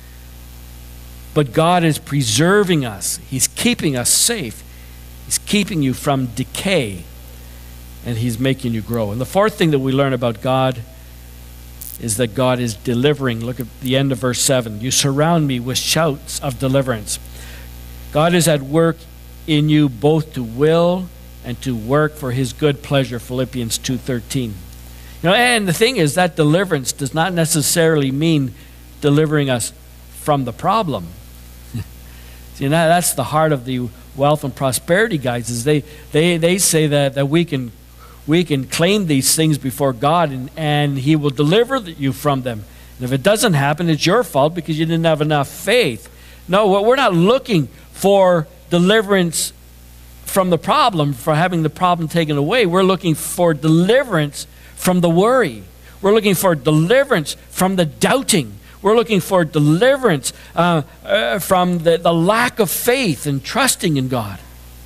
But God is preserving us. He's keeping us safe. He's keeping you from decay. And He's making you grow. And the fourth thing that we learn about God is that God is delivering. Look at the end of verse seven. You surround me with shouts of deliverance. God is at work in you both to will and to work for His good pleasure, Philippians two thirteen. You know, and the thing is that deliverance does not necessarily mean delivering us from the problem. See, that, that's the heart of the wealth and prosperity guys, is they, they, they say that, that we can we can claim these things before God and, and He will deliver you from them. And if it doesn't happen, it's your fault because you didn't have enough faith. No, we're not looking for deliverance from the problem, for having the problem taken away. We're looking for deliverance from the worry. We're looking for deliverance from the doubting. We're looking for deliverance uh, uh, from the, the lack of faith and trusting in God.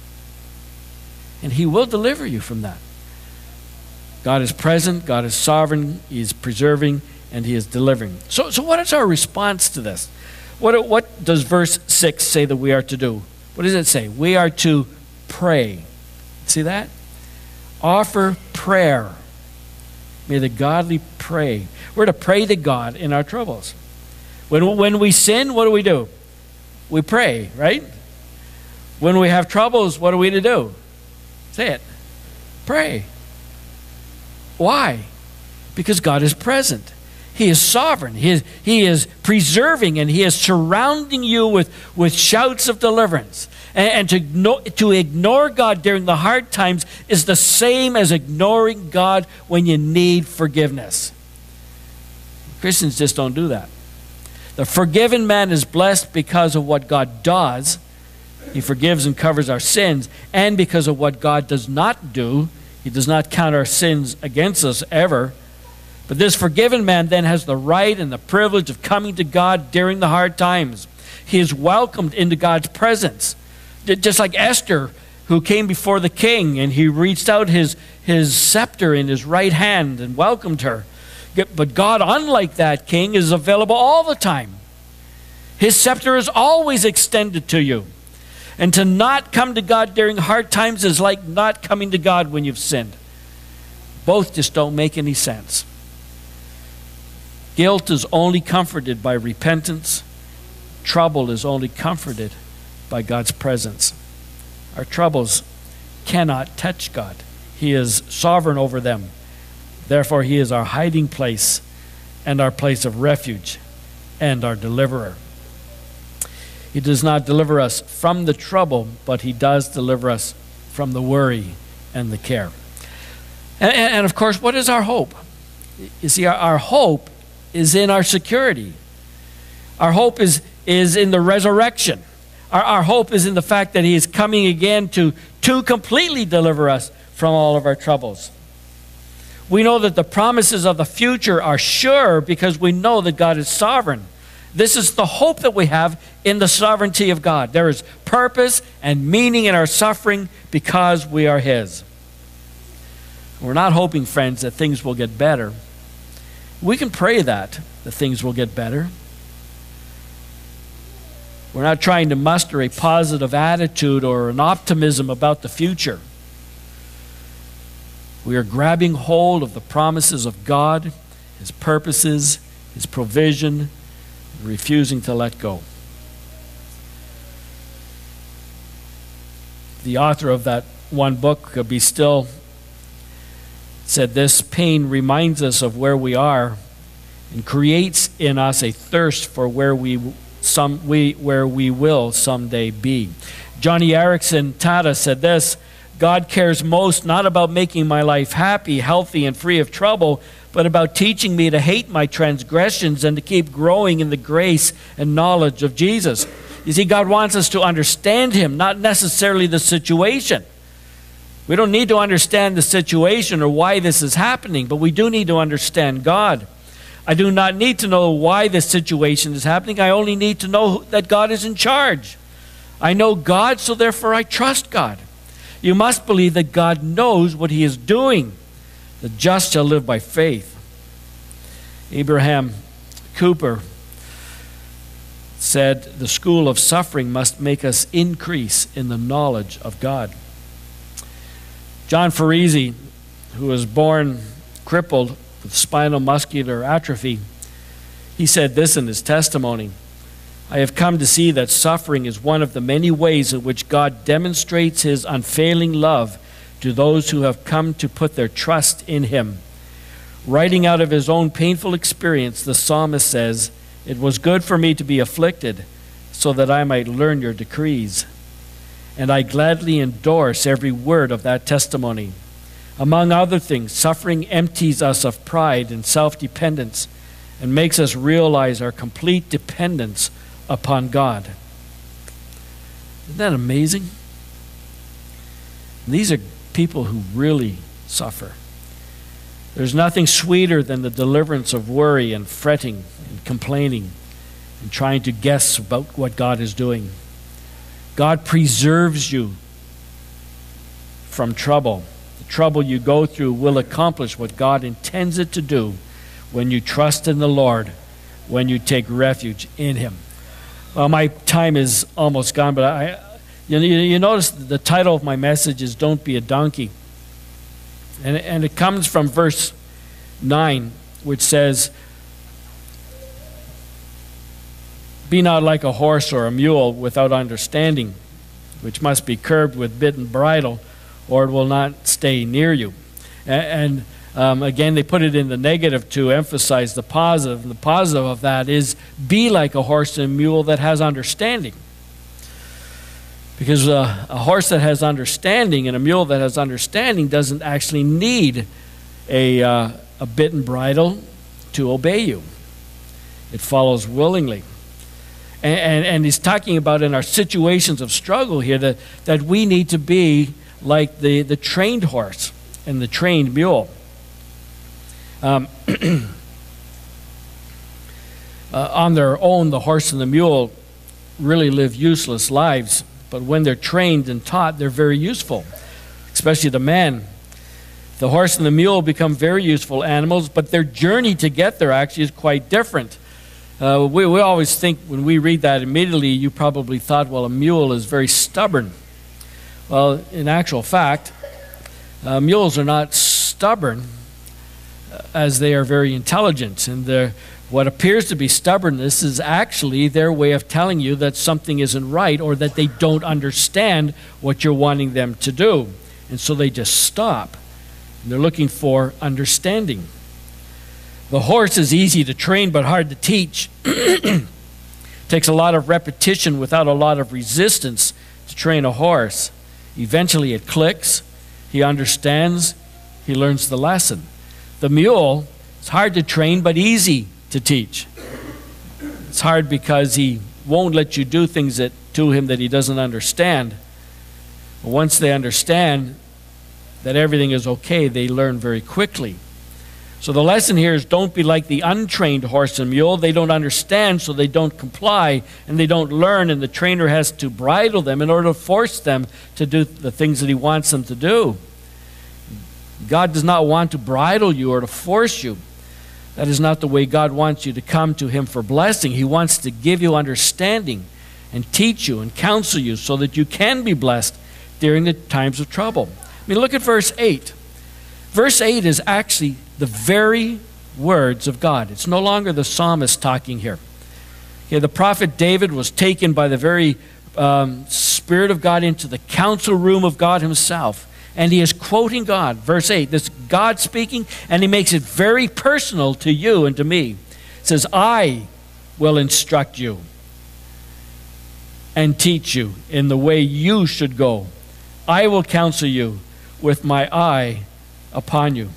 And He will deliver you from that. God is present, God is sovereign, He is preserving, and He is delivering. So, so what is our response to this? What, what does verse six say that we are to do? What does it say? We are to pray. See that? Offer prayer. May the godly pray. We're to pray to God in our troubles. When, when we sin, what do we do? We pray, right? When we have troubles, what are we to do? Say it. Pray. Why? Because God is present. He is sovereign. He is, he is preserving, and He is surrounding you with, with shouts of deliverance. And, and to, no, to ignore God during the hard times is the same as ignoring God when you need forgiveness. Christians just don't do that. The forgiven man is blessed because of what God does. He forgives and covers our sins. And because of what God does not do. He does not count our sins against us ever. But this forgiven man then has the right and the privilege of coming to God during the hard times. He is welcomed into God's presence. Just like Esther, who came before the king, and he reached out his, his scepter in his right hand and welcomed her. But God, unlike that king, is available all the time. His scepter is always extended to you. And to not come to God during hard times is like not coming to God when you've sinned. Both just don't make any sense. Guilt is only comforted by repentance. Trouble is only comforted by God's presence. Our troubles cannot touch God. He is sovereign over them. Therefore, He is our hiding place and our place of refuge and our deliverer. He does not deliver us from the trouble, but He does deliver us from the worry and the care. And, and, and of course, what is our hope? You see, our, our hope is in our security. Our hope is, is in the resurrection. Our, our hope is in the fact that He is coming again to, to completely deliver us from all of our troubles. We know that the promises of the future are sure because we know that God is sovereign. This is the hope that we have in the sovereignty of God. There is purpose and meaning in our suffering because we are His. We're not hoping, friends, that things will get better. We can pray that, that things will get better. We're not trying to muster a positive attitude or an optimism about the future. We are grabbing hold of the promises of God, His purposes, His provision, refusing to let go. The author of that one book, Be Still, said this: pain reminds us of where we are and creates in us a thirst for where we some we where we will someday be. Johnny Erickson Tata said this: God cares most not about making my life happy, healthy, and free of trouble, but about teaching me to hate my transgressions and to keep growing in the grace and knowledge of Jesus. You see, God wants us to understand him, not necessarily the situation. We don't need to understand the situation or why this is happening, but we do need to understand God. I do not need to know why this situation is happening. I only need to know that God is in charge. I know God, so therefore I trust God. You must believe that God knows what he is doing. The just shall live by faith. Abraham Cooper said, the school of suffering must make us increase in the knowledge of God. John Farisi, who was born crippled with spinal muscular atrophy, he said this in his testimony: I have come to see that suffering is one of the many ways in which God demonstrates his unfailing love to those who have come to put their trust in him. Writing out of his own painful experience, the psalmist says, it was good for me to be afflicted, so that I might learn your decrees. And I gladly endorse every word of that testimony. Among other things, suffering empties us of pride and self-dependence and makes us realize our complete dependence upon God. Isn't that amazing? These are people who really suffer. There's nothing sweeter than the deliverance of worry and fretting and complaining and trying to guess about what God is doing. God preserves you from trouble. The trouble you go through will accomplish what God intends it to do when you trust in the Lord, when you take refuge in him. Well, my time is almost gone, but I, you, you notice the title of my message is Don't Be a Donkey. And, and it comes from verse nine, which says, be not like a horse or a mule without understanding, which must be curbed with bit and bridle, or it will not stay near you. And, and um, again, they put it in the negative to emphasize the positive. And the positive of that is be like a horse and mule that has understanding. Because uh, a horse that has understanding and a mule that has understanding doesn't actually need a, uh, a bit and bridle to obey you. It follows willingly. And, and, and he's talking about in our situations of struggle here that, that we need to be like the, the trained horse and the trained mule. Um, uh, on their own, the horse and the mule really live useless lives. But when they're trained and taught, they're very useful, especially the man. The horse and the mule become very useful animals, but their journey to get there actually is quite different. Uh, we, we always think when we read that immediately, you probably thought, well, a mule is very stubborn. Well, in actual fact, uh, mules are not stubborn as they are very intelligent. And they're what appears to be stubbornness is actually their way of telling you that something isn't right or that they don't understand what you're wanting them to do. And so they just stop. And they're looking for understanding. The horse is easy to train but hard to teach. Takes a lot of repetition without a lot of resistance to train a horse. Eventually it clicks. He understands. He learns the lesson. The mule is hard to train but easy to teach. It's hard because he won't let you do things that, to him that he doesn't understand. But once they understand that everything is okay, they learn very quickly. So the lesson here is don't be like the untrained horse and mule. They don't understand, so they don't comply, and they don't learn, and the trainer has to bridle them in order to force them to do the things that he wants them to do. God does not want to bridle you or to force you. That is not the way God wants you to come to him for blessing. He wants to give you understanding and teach you and counsel you so that you can be blessed during the times of trouble. I mean, look at verse eight. Verse eight is actually the very words of God. It's no longer the psalmist talking here. Okay, the prophet David was taken by the very um, Spirit of God into the council room of God himself. And he is quoting God. Verse eight, this God speaking, and he makes it very personal to you and to me. It says, I will instruct you. and teach you in the way you should go. I will counsel you with my eye upon you.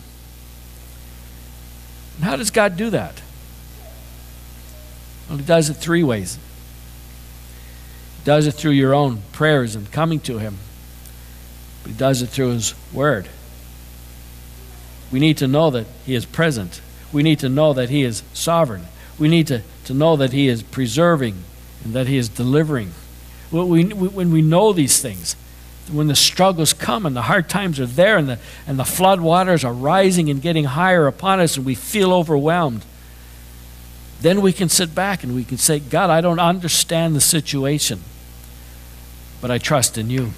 And how does God do that? Well, he does it three ways. He does it through your own prayers and coming to him. But he does it through his word. We need to know that he is present. We need to know that he is sovereign. We need to, to know that he is preserving and that he is delivering. When we, when we know these things, when the struggles come and the hard times are there and the, and the flood waters are rising and getting higher upon us and we feel overwhelmed, then we can sit back and we can say, God, I don't understand the situation, but I trust in you.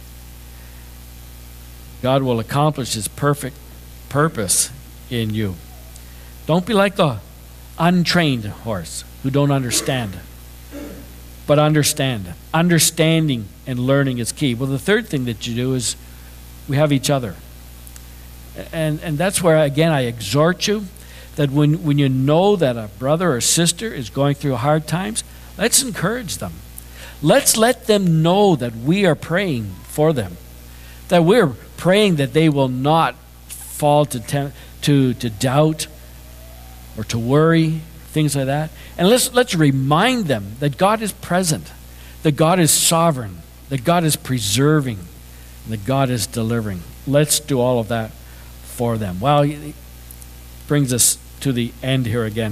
God will accomplish his perfect purpose in you. Don't be like the untrained horse who don't understand, but understand. Understanding and learning is key. Well, the third thing that you do is we have each other. And, and that's where, again, I exhort you that when, when you know that a brother or sister is going through hard times, let's encourage them. Let's let them know that we are praying for them, that we're praying that they will not fall to, tem- to, to doubt or to worry, things like that. And let's, let's remind them that God is present, that God is sovereign, that God is preserving, and that God is delivering. Let's do all of that for them. Well, it brings us to the end here again.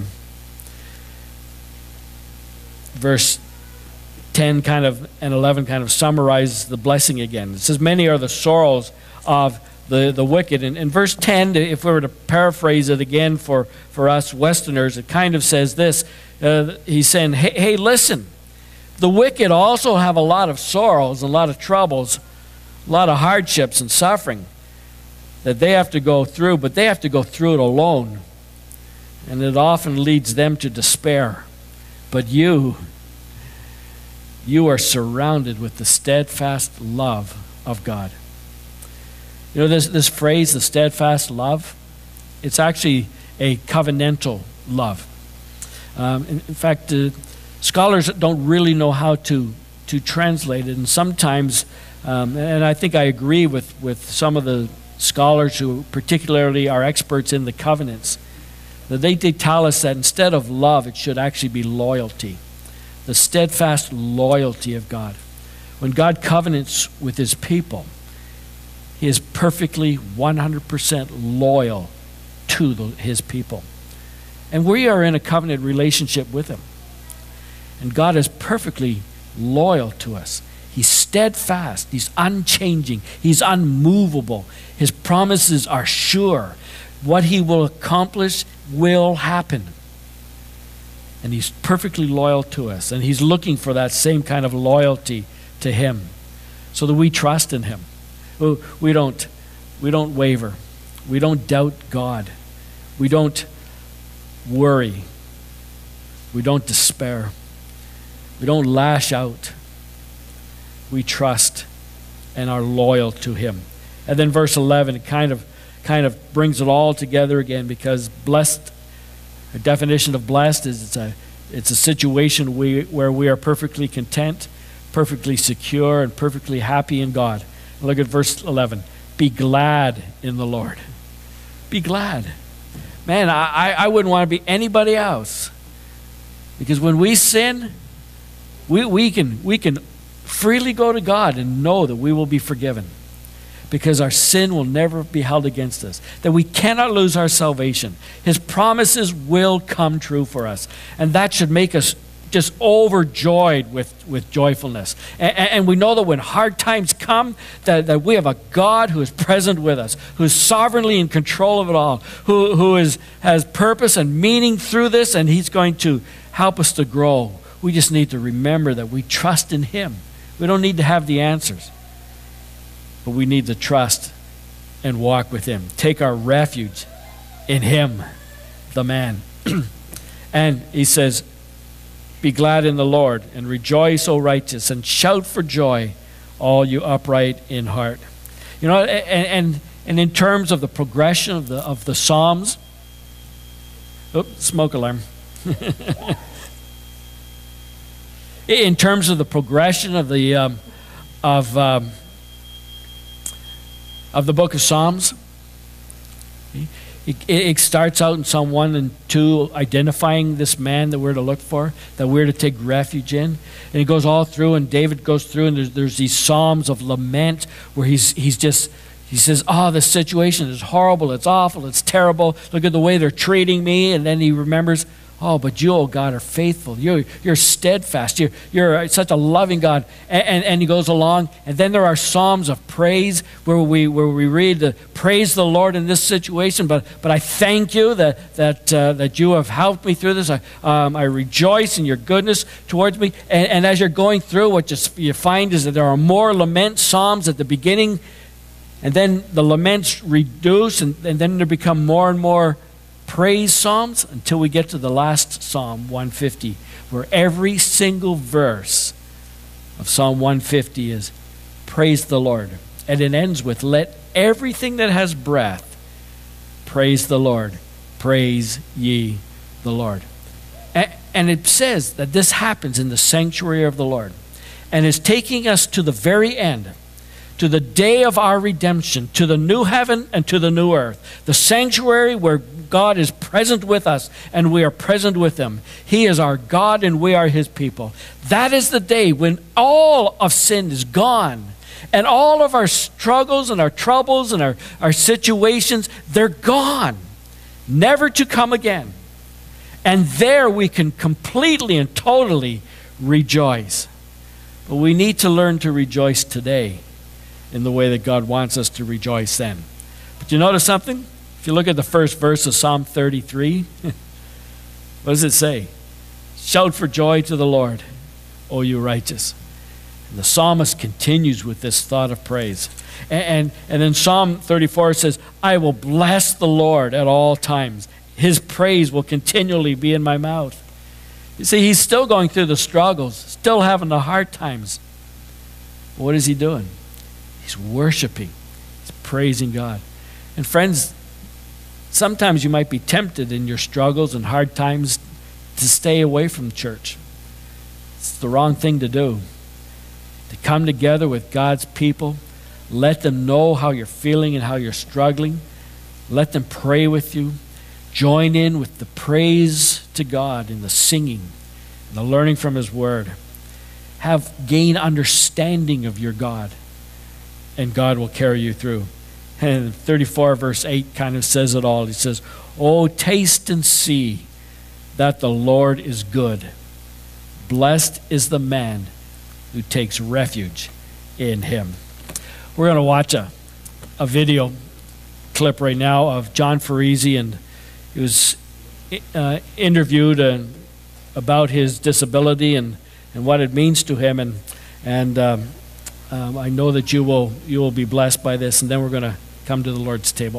Verse ten kind of and eleven kind of summarizes the blessing again. It says, many are the sorrows of the, the wicked. And in verse ten, if we were to paraphrase it again for, for us Westerners, it kind of says this. Uh, he's saying, hey, hey, listen, the wicked also have a lot of sorrows, a lot of troubles, a lot of hardships and suffering that they have to go through, but they have to go through it alone. And it often leads them to despair. But you, you are surrounded with the steadfast love of God. You know, this, this phrase, the steadfast love, it's actually a covenantal love. Um, in, in fact, uh, scholars don't really know how to, to translate it. And sometimes, um, and I think I agree with, with some of the scholars who particularly are experts in the covenants, that they, they tell us that instead of love, it should actually be loyalty. The steadfast loyalty of God. When God covenants with his people, he is perfectly one hundred percent loyal to the, his people. And we are in a covenant relationship with him. And God is perfectly loyal to us. He's steadfast. He's unchanging. He's unmovable. His promises are sure. What he will accomplish will happen. And he's perfectly loyal to us. And he's looking for that same kind of loyalty to him so that we trust in him. We don't, we don't waver. We don't doubt God. We don't worry. We don't despair. We don't lash out. We trust and are loyal to him. And then verse eleven, it kind of kind of brings it all together again, because blessed, a definition of blessed is it's a it's a situation we, where we are perfectly content, perfectly secure, and perfectly happy in God. Look at verse eleven. Be glad in the Lord. Be glad. Man, I, I wouldn't want to be anybody else. Because when we sin, we, we can we can freely go to God and know that we will be forgiven. Because our sin will never be held against us. That we cannot lose our salvation. His promises will come true for us. And that should make us just overjoyed with, with joyfulness. And, and we know that when hard times come, that, that we have a God who is present with us, who is sovereignly in control of it all, who, who is, has purpose and meaning through this, and he's going to help us to grow. We just need to remember that we trust in him. We don't need to have the answers. But we need to trust and walk with him. Take our refuge in him, the man. And he says, be glad in the Lord and rejoice, O righteous, and shout for joy, all you upright in heart. You know, and and, and in terms of the progression of the of the Psalms, oops, smoke alarm. In terms of the progression of the um, of um, of the book of Psalms, it, it starts out in Psalm one and two, identifying this man that we're to look for, that we're to take refuge in. And it goes all through, and David goes through, and there's, there's these psalms of lament where he's he's just, he says, oh, the situation is horrible, it's awful, it's terrible. Look at the way they're treating me. And then he remembers, oh, but you, oh God, are faithful. You're, you're steadfast. You're, you're such a loving God. And, and, and he goes along. And then there are psalms of praise where we where we read, the, praise the Lord in this situation. But but I thank you that that uh, that you have helped me through this. I, um, I rejoice in your goodness towards me. And, and as you're going through, what you, you find is that there are more lament psalms at the beginning. And then the laments reduce. And, and then there become more and more praise psalms until we get to the last Psalm one fifty, where every single verse of Psalm one fifty is praise the Lord. And it ends with, let everything that has breath praise the Lord. Praise ye the Lord. And, and it says that this happens in the sanctuary of the Lord, and is taking us to the very end, to the day of our redemption, to the new heaven and to the new earth. The sanctuary where God is present with us and we are present with him. He is our God and we are his people. That is the day when all of sin is gone. And all of our struggles and our troubles and our, our situations, they're gone. Never to come again. And there we can completely and totally rejoice. But we need to learn to rejoice today in the way that God wants us to rejoice then. But you notice something? If you look at the first verse of Psalm thirty-three, what does it say? Shout for joy to the Lord, O you righteous. And the psalmist continues with this thought of praise. And, and, and then Psalm thirty-four says, I will bless the Lord at all times. His praise will continually be in my mouth. You see, he's still going through the struggles, still having the hard times. What is he doing? He's worshiping. He's praising God. And friends, sometimes you might be tempted in your struggles and hard times to stay away from church. It's the wrong thing to do. To come together with God's people, let them know how you're feeling and how you're struggling. Let them pray with you. Join in with the praise to God in the singing and the learning from his word. Have gain understanding of your God, and God will carry you through. And thirty-four verse eight kind of says it all. He says, oh, taste and see that the Lord is good. Blessed is the man who takes refuge in him. We're going to watch a, a video clip right now of John Farisi, and he was uh, interviewed uh, about his disability and, and what it means to him. And, and um, Um, I know that you will you will be blessed by this, and then we're going to come to the Lord's table.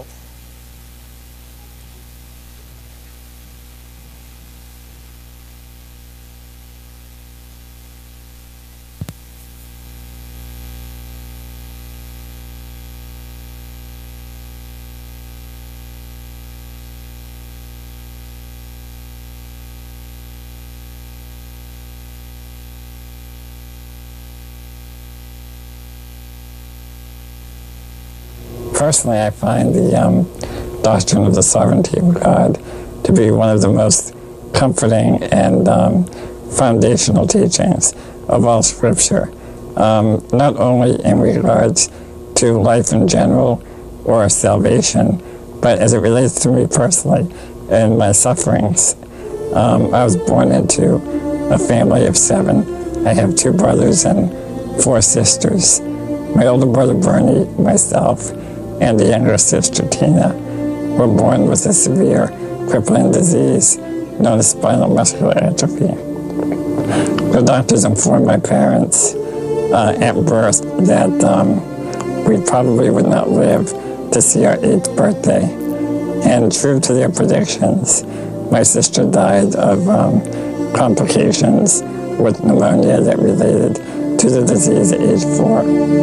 Personally, I find the um, doctrine of the sovereignty of God to be one of the most comforting and um, foundational teachings of all Scripture, um, not only in regards to life in general or salvation, but as it relates to me personally and my sufferings. Um, I was born into a family of seven. I have two brothers and four sisters. My older brother Bernie, myself, and the younger sister Tina were born with a severe crippling disease known as spinal muscular atrophy. The doctors informed my parents uh, at birth that um, we probably would not live to see our eighth birthday. And true to their predictions, my sister died of um, complications with pneumonia that related to the disease at age four.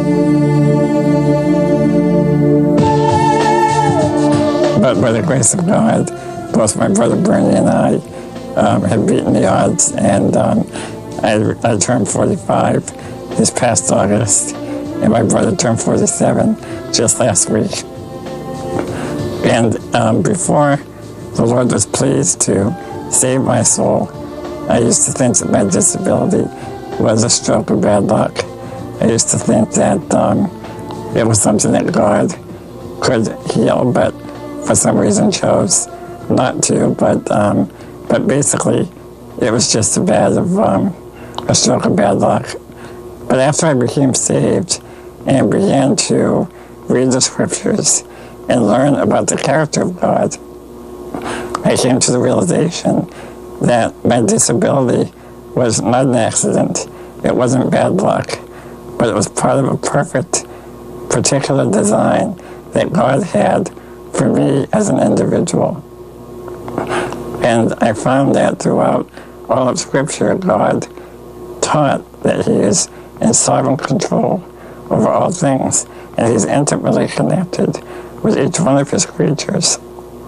But by the grace of God, both my brother Bernie and I um, have beaten the odds, and um, I, I turned forty-five this past August, and my brother turned forty-seven just last week. And um, before the Lord was pleased to save my soul, I used to think that my disability was a stroke of bad luck. I used to think that um, it was something that God could heal, but for some reason chose not to. But um, but basically, it was just a bad of um, a stroke of bad luck. But after I became saved and began to read the scriptures and learn about the character of God, I came to the realization that my disability was not an accident. It wasn't bad luck, but it was part of a perfect, particular design that God had for me as an individual. And I found that throughout all of Scripture, God taught that He is in sovereign control over all things, and He's intimately connected with each one of His creatures.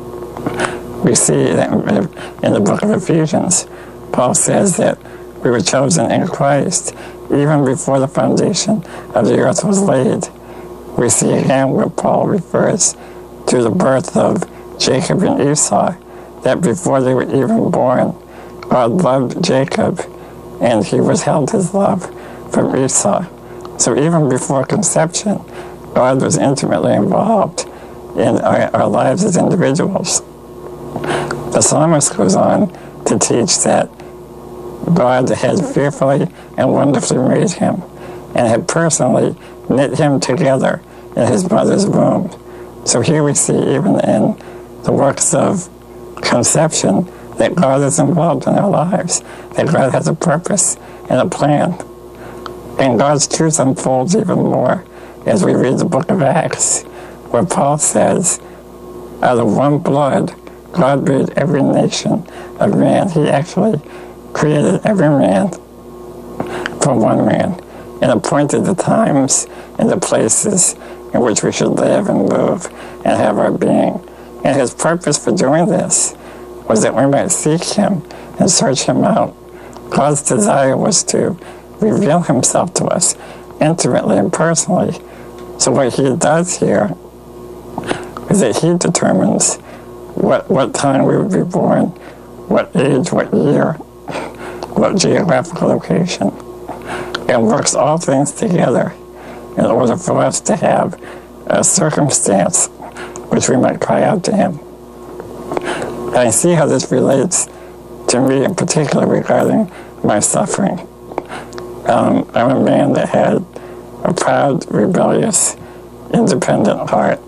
We see that in the book of Ephesians, Paul says that we were chosen in Christ even before the foundation of the earth was laid. We see again where Paul refers to the birth of Jacob and Esau, that before they were even born, God loved Jacob, and He withheld His love from Esau. So even before conception, God was intimately involved in our, our lives as individuals. The psalmist goes on to teach that God had fearfully and wonderfully made him and had personally knit him together in his mother's womb. So here we see, even in the works of conception, that God is involved in our lives, that God has a purpose and a plan. And God's truth unfolds even more as we read the book of Acts, where Paul says, out of one blood, God made every nation of man. He actually created every man from one man and appointed the times and the places in which we should live and move and have our being. And His purpose for doing this was that we might seek Him and search Him out. God's desire was to reveal Himself to us intimately and personally. So what He does here is that He determines what, what time we would be born, what age, what year, what geographical location, and works all things together in order for us to have a circumstance which we might cry out to Him. And I see how this relates to me in particular regarding my suffering. Um, I'm a man that had a proud, rebellious, independent heart.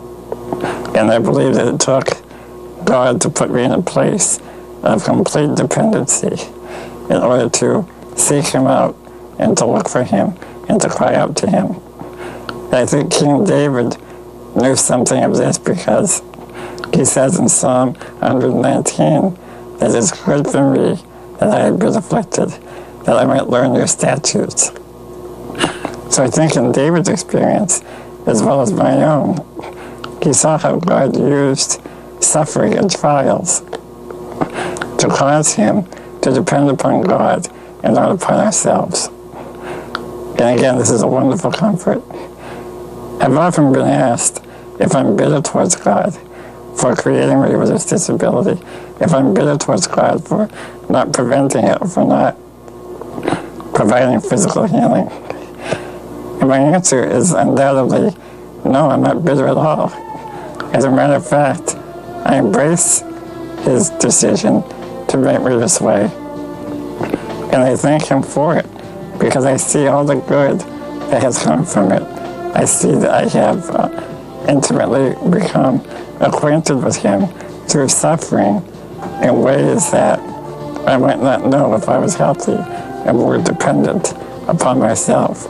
And I believe that it took God to put me in a place of complete dependency in order to seek Him out and to look for Him and to cry out to Him. And I think King David knew something of this because he says in Psalm one nineteen that it's good for me that I have been afflicted, that I might learn your statutes. So I think in David's experience, as well as my own, he saw how God used suffering and trials to cause him to depend upon God and not upon ourselves. And again, this is a wonderful comfort. I've often been asked if I'm bitter towards God for creating me with this disability, if I'm bitter towards God for not preventing it or for not providing physical healing. And my answer is undoubtedly, no, I'm not bitter at all. As a matter of fact, I embrace His decision to make me this way. And I thank Him for it, because I see all the good that has come from it. I see that I have uh, intimately become acquainted with Him through suffering in ways that I might not know if I was healthy and more dependent upon myself.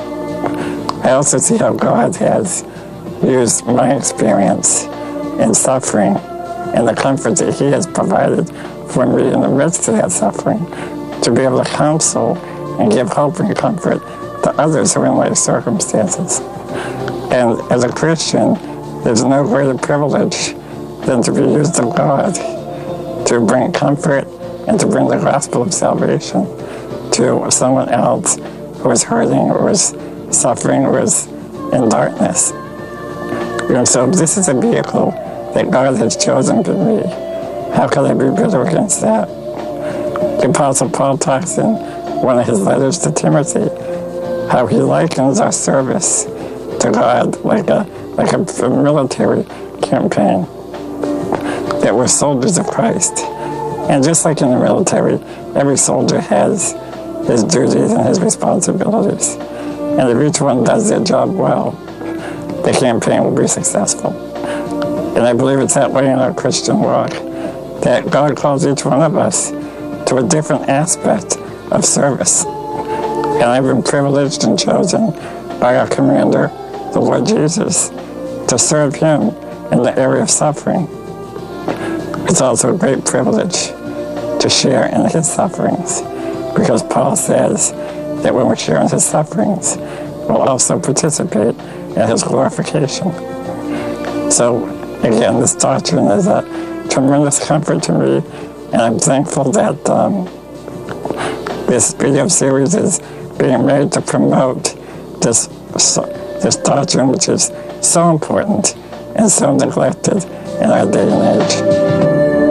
I also see how God has used my experience in suffering and the comfort that He has provided for me in the midst of that suffering to be able to counsel and give hope and comfort to others who are in like circumstances. And as a Christian, there's no greater privilege than to be used of God to bring comfort and to bring the gospel of salvation to to someone else who is hurting or is suffering or is in darkness. And so this is a vehicle that God has chosen for me. How could I be bitter against that? The Apostle Paul talks in one of his letters to Timothy how he likens our service to God like a, like a, a military campaign, that we're soldiers of Christ. And just like in the military, every soldier has his duties and his responsibilities. And if each one does their job well, the campaign will be successful. And I believe it's that way in our Christian walk, that God calls each one of us to a different aspect of service. And I've been privileged and chosen by our commander, the Lord Jesus, to serve him in the area of suffering. It's also a great privilege to share in his sufferings, because Paul says that when we share in his sufferings, we'll also participate in his glorification. So again, this doctrine is a tremendous comfort to me, and I'm thankful that um, this video series is being made to promote this, this doctrine, which is so important and so neglected in our day and age.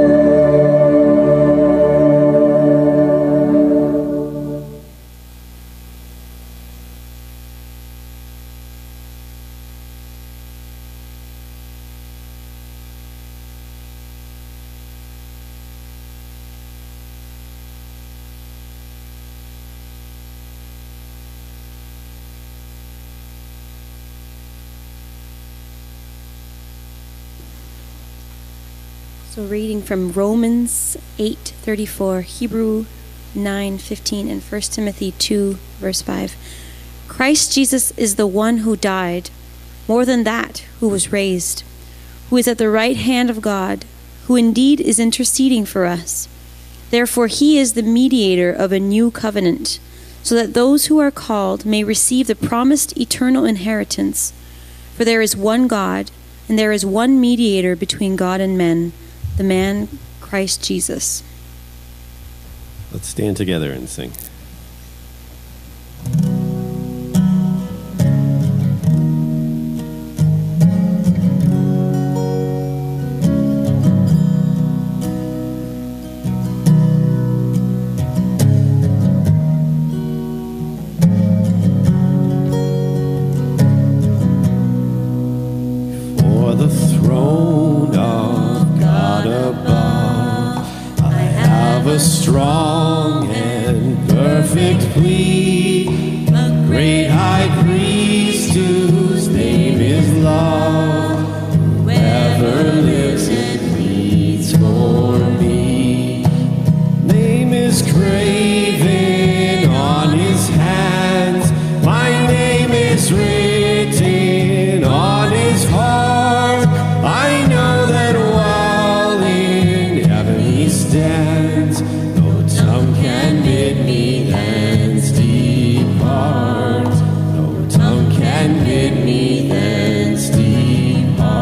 So reading from Romans eight thirty-four, Hebrew nine fifteen, and First Timothy two, verse five. Christ Jesus is the one who died, more than that, who was raised, who is at the right hand of God, who indeed is interceding for us. Therefore he is the mediator of a new covenant, so that those who are called may receive the promised eternal inheritance. For there is one God, and there is one mediator between God and men, the man Christ Jesus. Let's stand together and sing. For the throne of God above, I have a strong and perfect plea, a great high priest whose name is love, whoever lives and pleads for me. Name is graven on his hands, my name is written on his heart. I know that while in heaven he stands, no tongue can bid me thence depart. No tongue can bid me thence depart.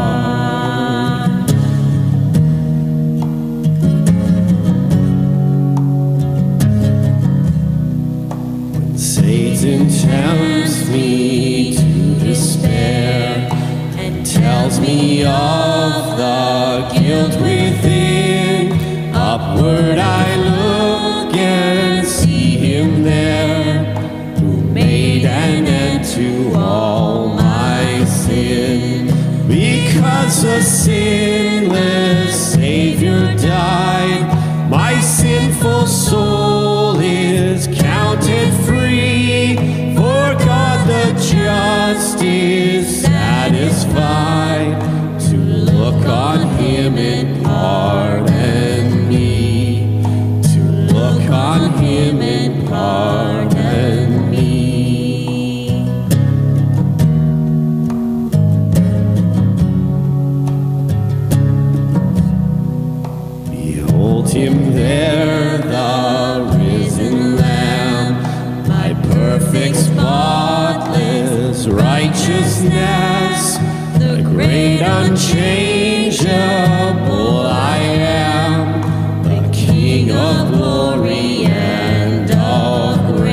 When Satan tempts me to despair and tells me of the guilt within, upward I look and see him there, who made an end to all my sin. Because a sinless Savior died, my sinful soul is counted free. For God the just is satisfied to look on him and pardon me, to look on him and pardon me. Behold him there, the risen Lamb, my perfect spotless righteousness, the great unchangeable I am, the King of glory and of grace.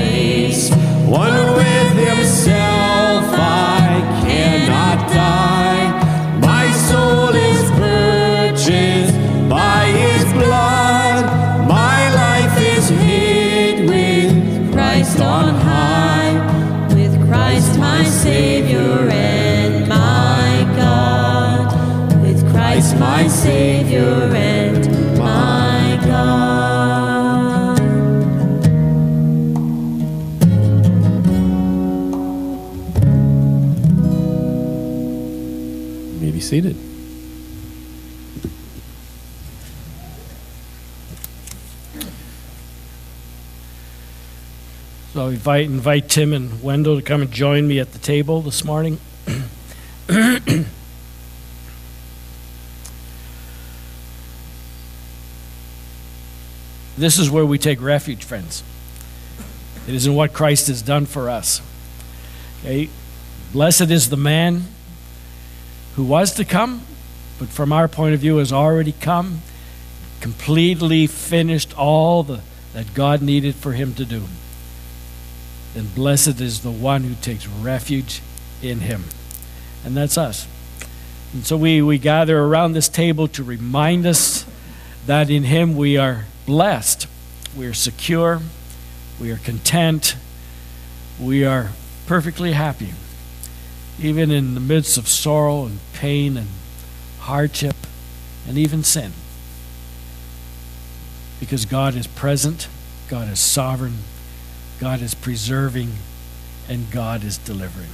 Savior and my God. You may be seated. So I invite, invite Tim and Wendell to come and join me at the table this morning. This is where we take refuge, friends. It is in what Christ has done for us. Okay? Blessed is the man who was to come, but from our point of view has already come, completely finished all the, that God needed for him to do. And blessed is the one who takes refuge in him. And that's us. And so we, we gather around this table to remind us that in him we are blessed, we are secure, we are content, we are perfectly happy, even in the midst of sorrow and pain and hardship and even sin. Because God is present, God is sovereign, God is preserving, and God is delivering.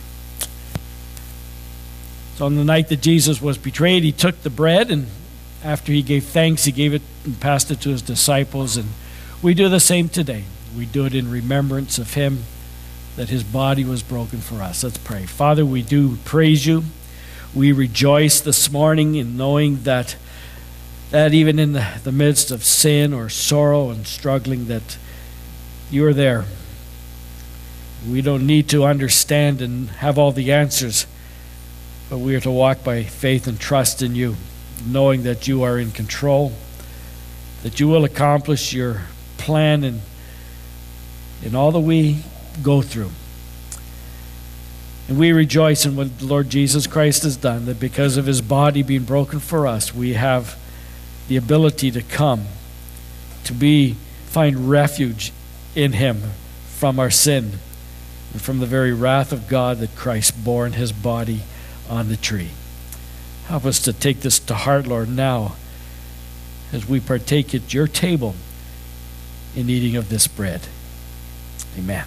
So on the night that Jesus was betrayed, he took the bread, and after he gave thanks, he gave it and passed it to his disciples. And we do the same today. We do it in remembrance of him, that his body was broken for us. Let's pray. Father, we do praise you. We rejoice this morning in knowing that that even in the, the midst of sin or sorrow and struggling, that you are there. We don't need to understand and have all the answers, but we are to walk by faith and trust in you, knowing that you are in control, that you will accomplish your plan in, in all that we go through. And we rejoice in what the Lord Jesus Christ has done, that because of his body being broken for us, we have the ability to come, to be find refuge in him from our sin and from the very wrath of God that Christ bore in his body on the tree. Help us to take this to heart, Lord, now as we partake at your table in eating of this bread. Amen.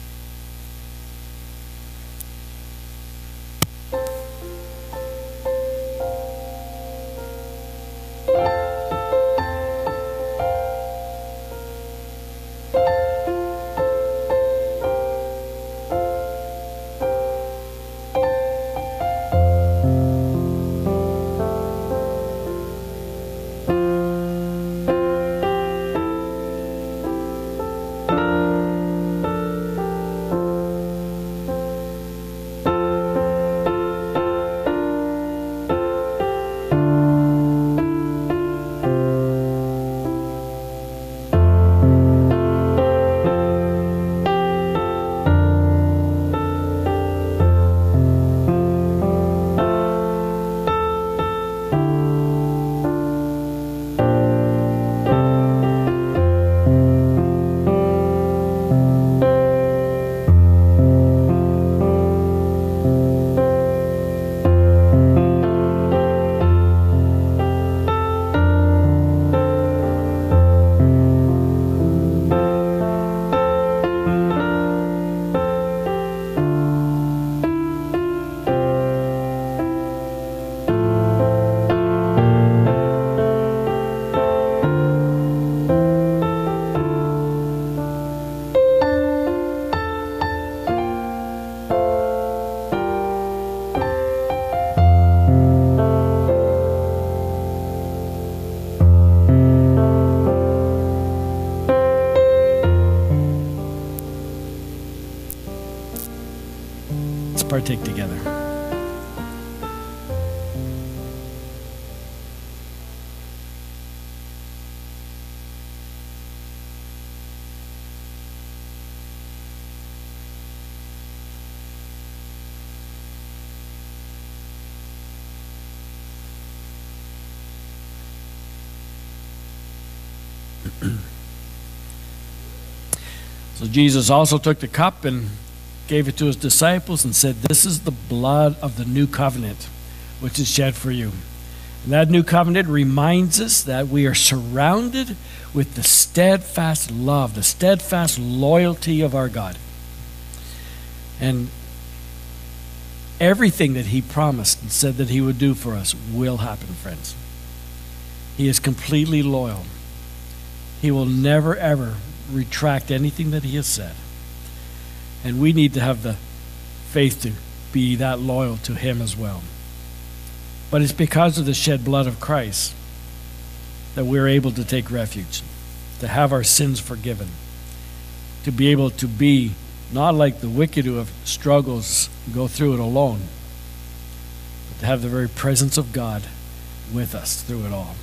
Partake together. So Jesus also took the cup and gave it to his disciples and said, "This is the blood of the new covenant, which is shed for you. And that new covenant reminds us that we are surrounded with the steadfast love, the steadfast loyalty of our God. And everything that he promised and said that he would do for us will happen, friends. He is completely loyal. He will never, ever retract anything that he has said. And we need to have the faith to be that loyal to him as well. But it's because of the shed blood of Christ that we're able to take refuge, to have our sins forgiven, to be able to be not like the wicked who have struggles, go through it alone, but to have the very presence of God with us through it all.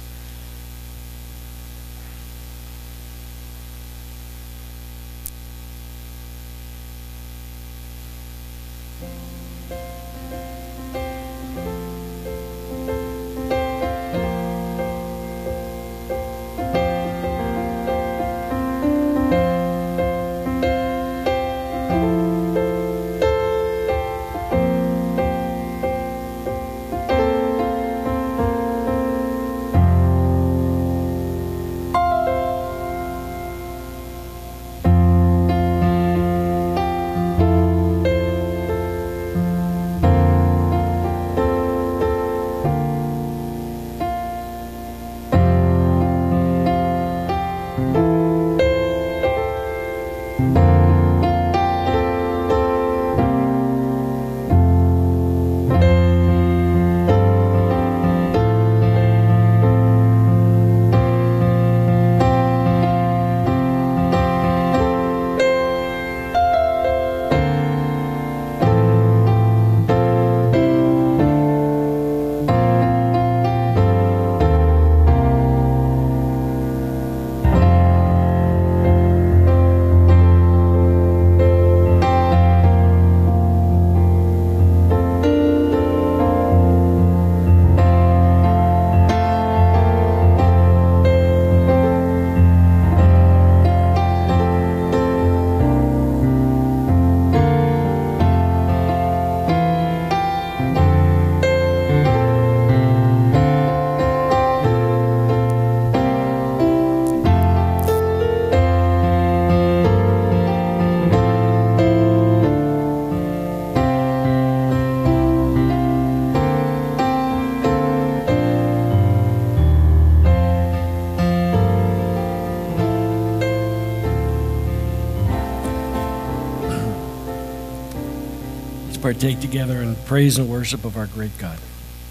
Partake together in praise and worship of our great God.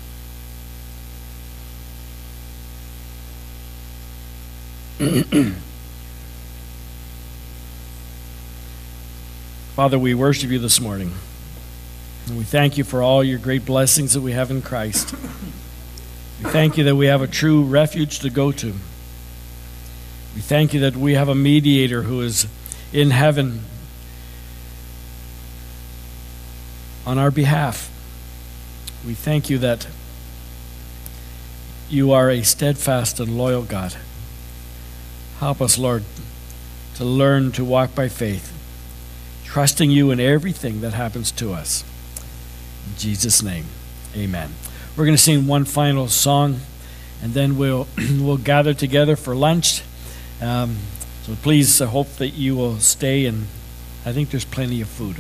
Father, we worship you this morning. And we thank you for all your great blessings that we have in Christ. We thank you that we have a true refuge to go to. We thank you that we have a mediator who is in heaven on our behalf. We thank you that you are a steadfast and loyal God. Help us, Lord, to learn to walk by faith, trusting you in everything that happens to us. In Jesus' name, amen. We're going to sing one final song, and then we'll we'll gather together for lunch. Um, so please, I hope that you will stay, and I think there's plenty of food.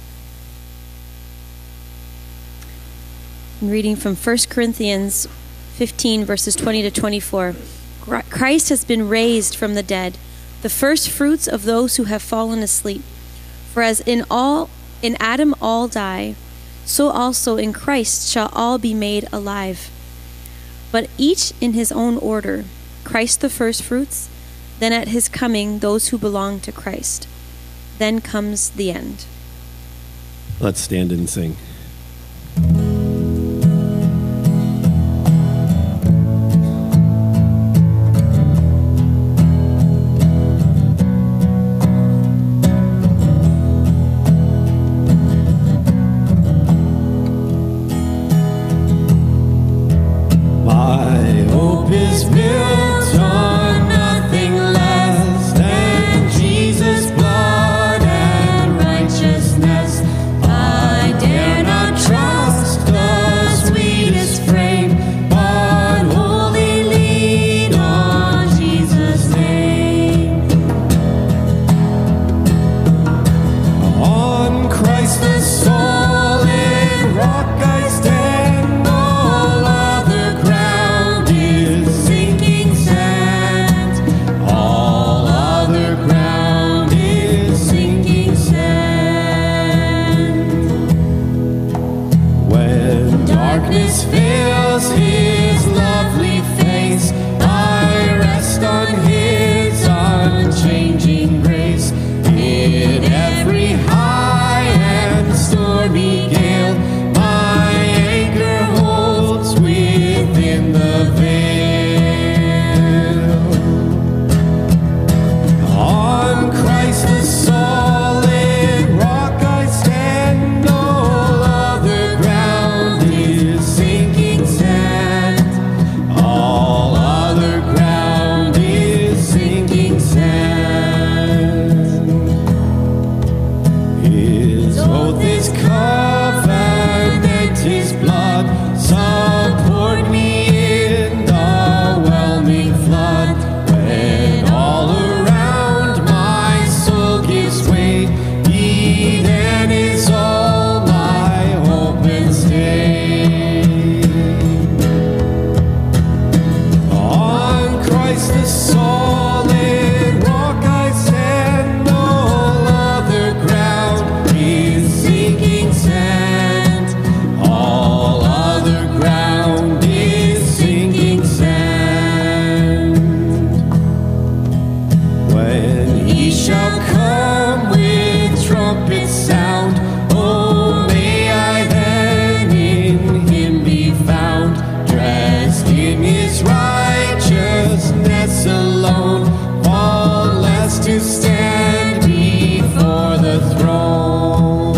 I'm reading from First Corinthians fifteen, verses twenty to twenty-four. Christ has been raised from the dead, the first fruits of those who have fallen asleep. For as in all in Adam all die, so also in Christ shall all be made alive. But each in his own order, Christ the first fruits, then at his coming those who belong to Christ. Then comes the end. Let's stand and sing. I dare not trust the sweetest frame. veils his lovely face. I rest on his unchanging grace. In every high and stormy gale, my anchor holds within the veil. On Christ the solid rock I stand, all other ground is sinking sand. All other ground is sinking sand. His oath is covenant, his blood support me in the whelming flood. When all around my soul gives way, he then is all my hope and stay. On Christ the solid rock I stand, all other ground is sinking sand. All other ground is sinking sand. When he shall come with trumpet sound, oh, may I then in him be found, dressed in his righteousness alone, faultless to stand before the throne.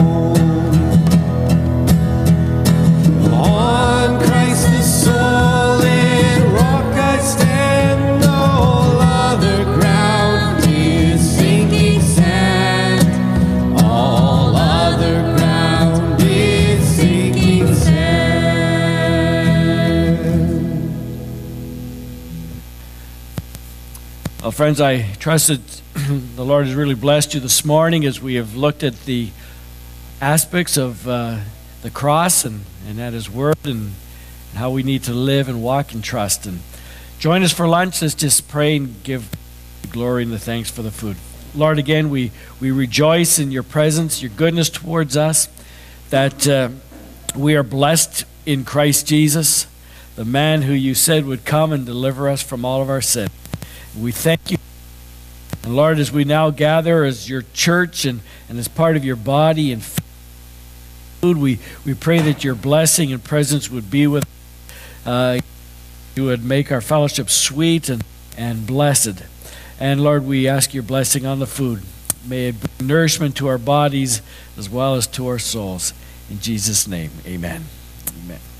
On Christ the solid rock I stand, all other ground is sinking sand. All other ground is sinking sand. Well, friends, I trust that the Lord has really blessed you this morning as we have looked at the aspects of uh, the cross and, and at His Word and, and how we need to live and walk and trust. And join us for lunch. Let's just pray and give the glory and the thanks for the food. Lord, again, we, we rejoice in your presence, your goodness towards us, that uh, we are blessed in Christ Jesus, the man who you said would come and deliver us from all of our sin. We thank you. And Lord, as we now gather as your church and, and as part of your body and food, we, we pray that your blessing and presence would be with us. Uh, you would make our fellowship sweet and, and blessed. And Lord, we ask your blessing on the food. May it bring nourishment to our bodies as well as to our souls. In Jesus' name, amen. Amen.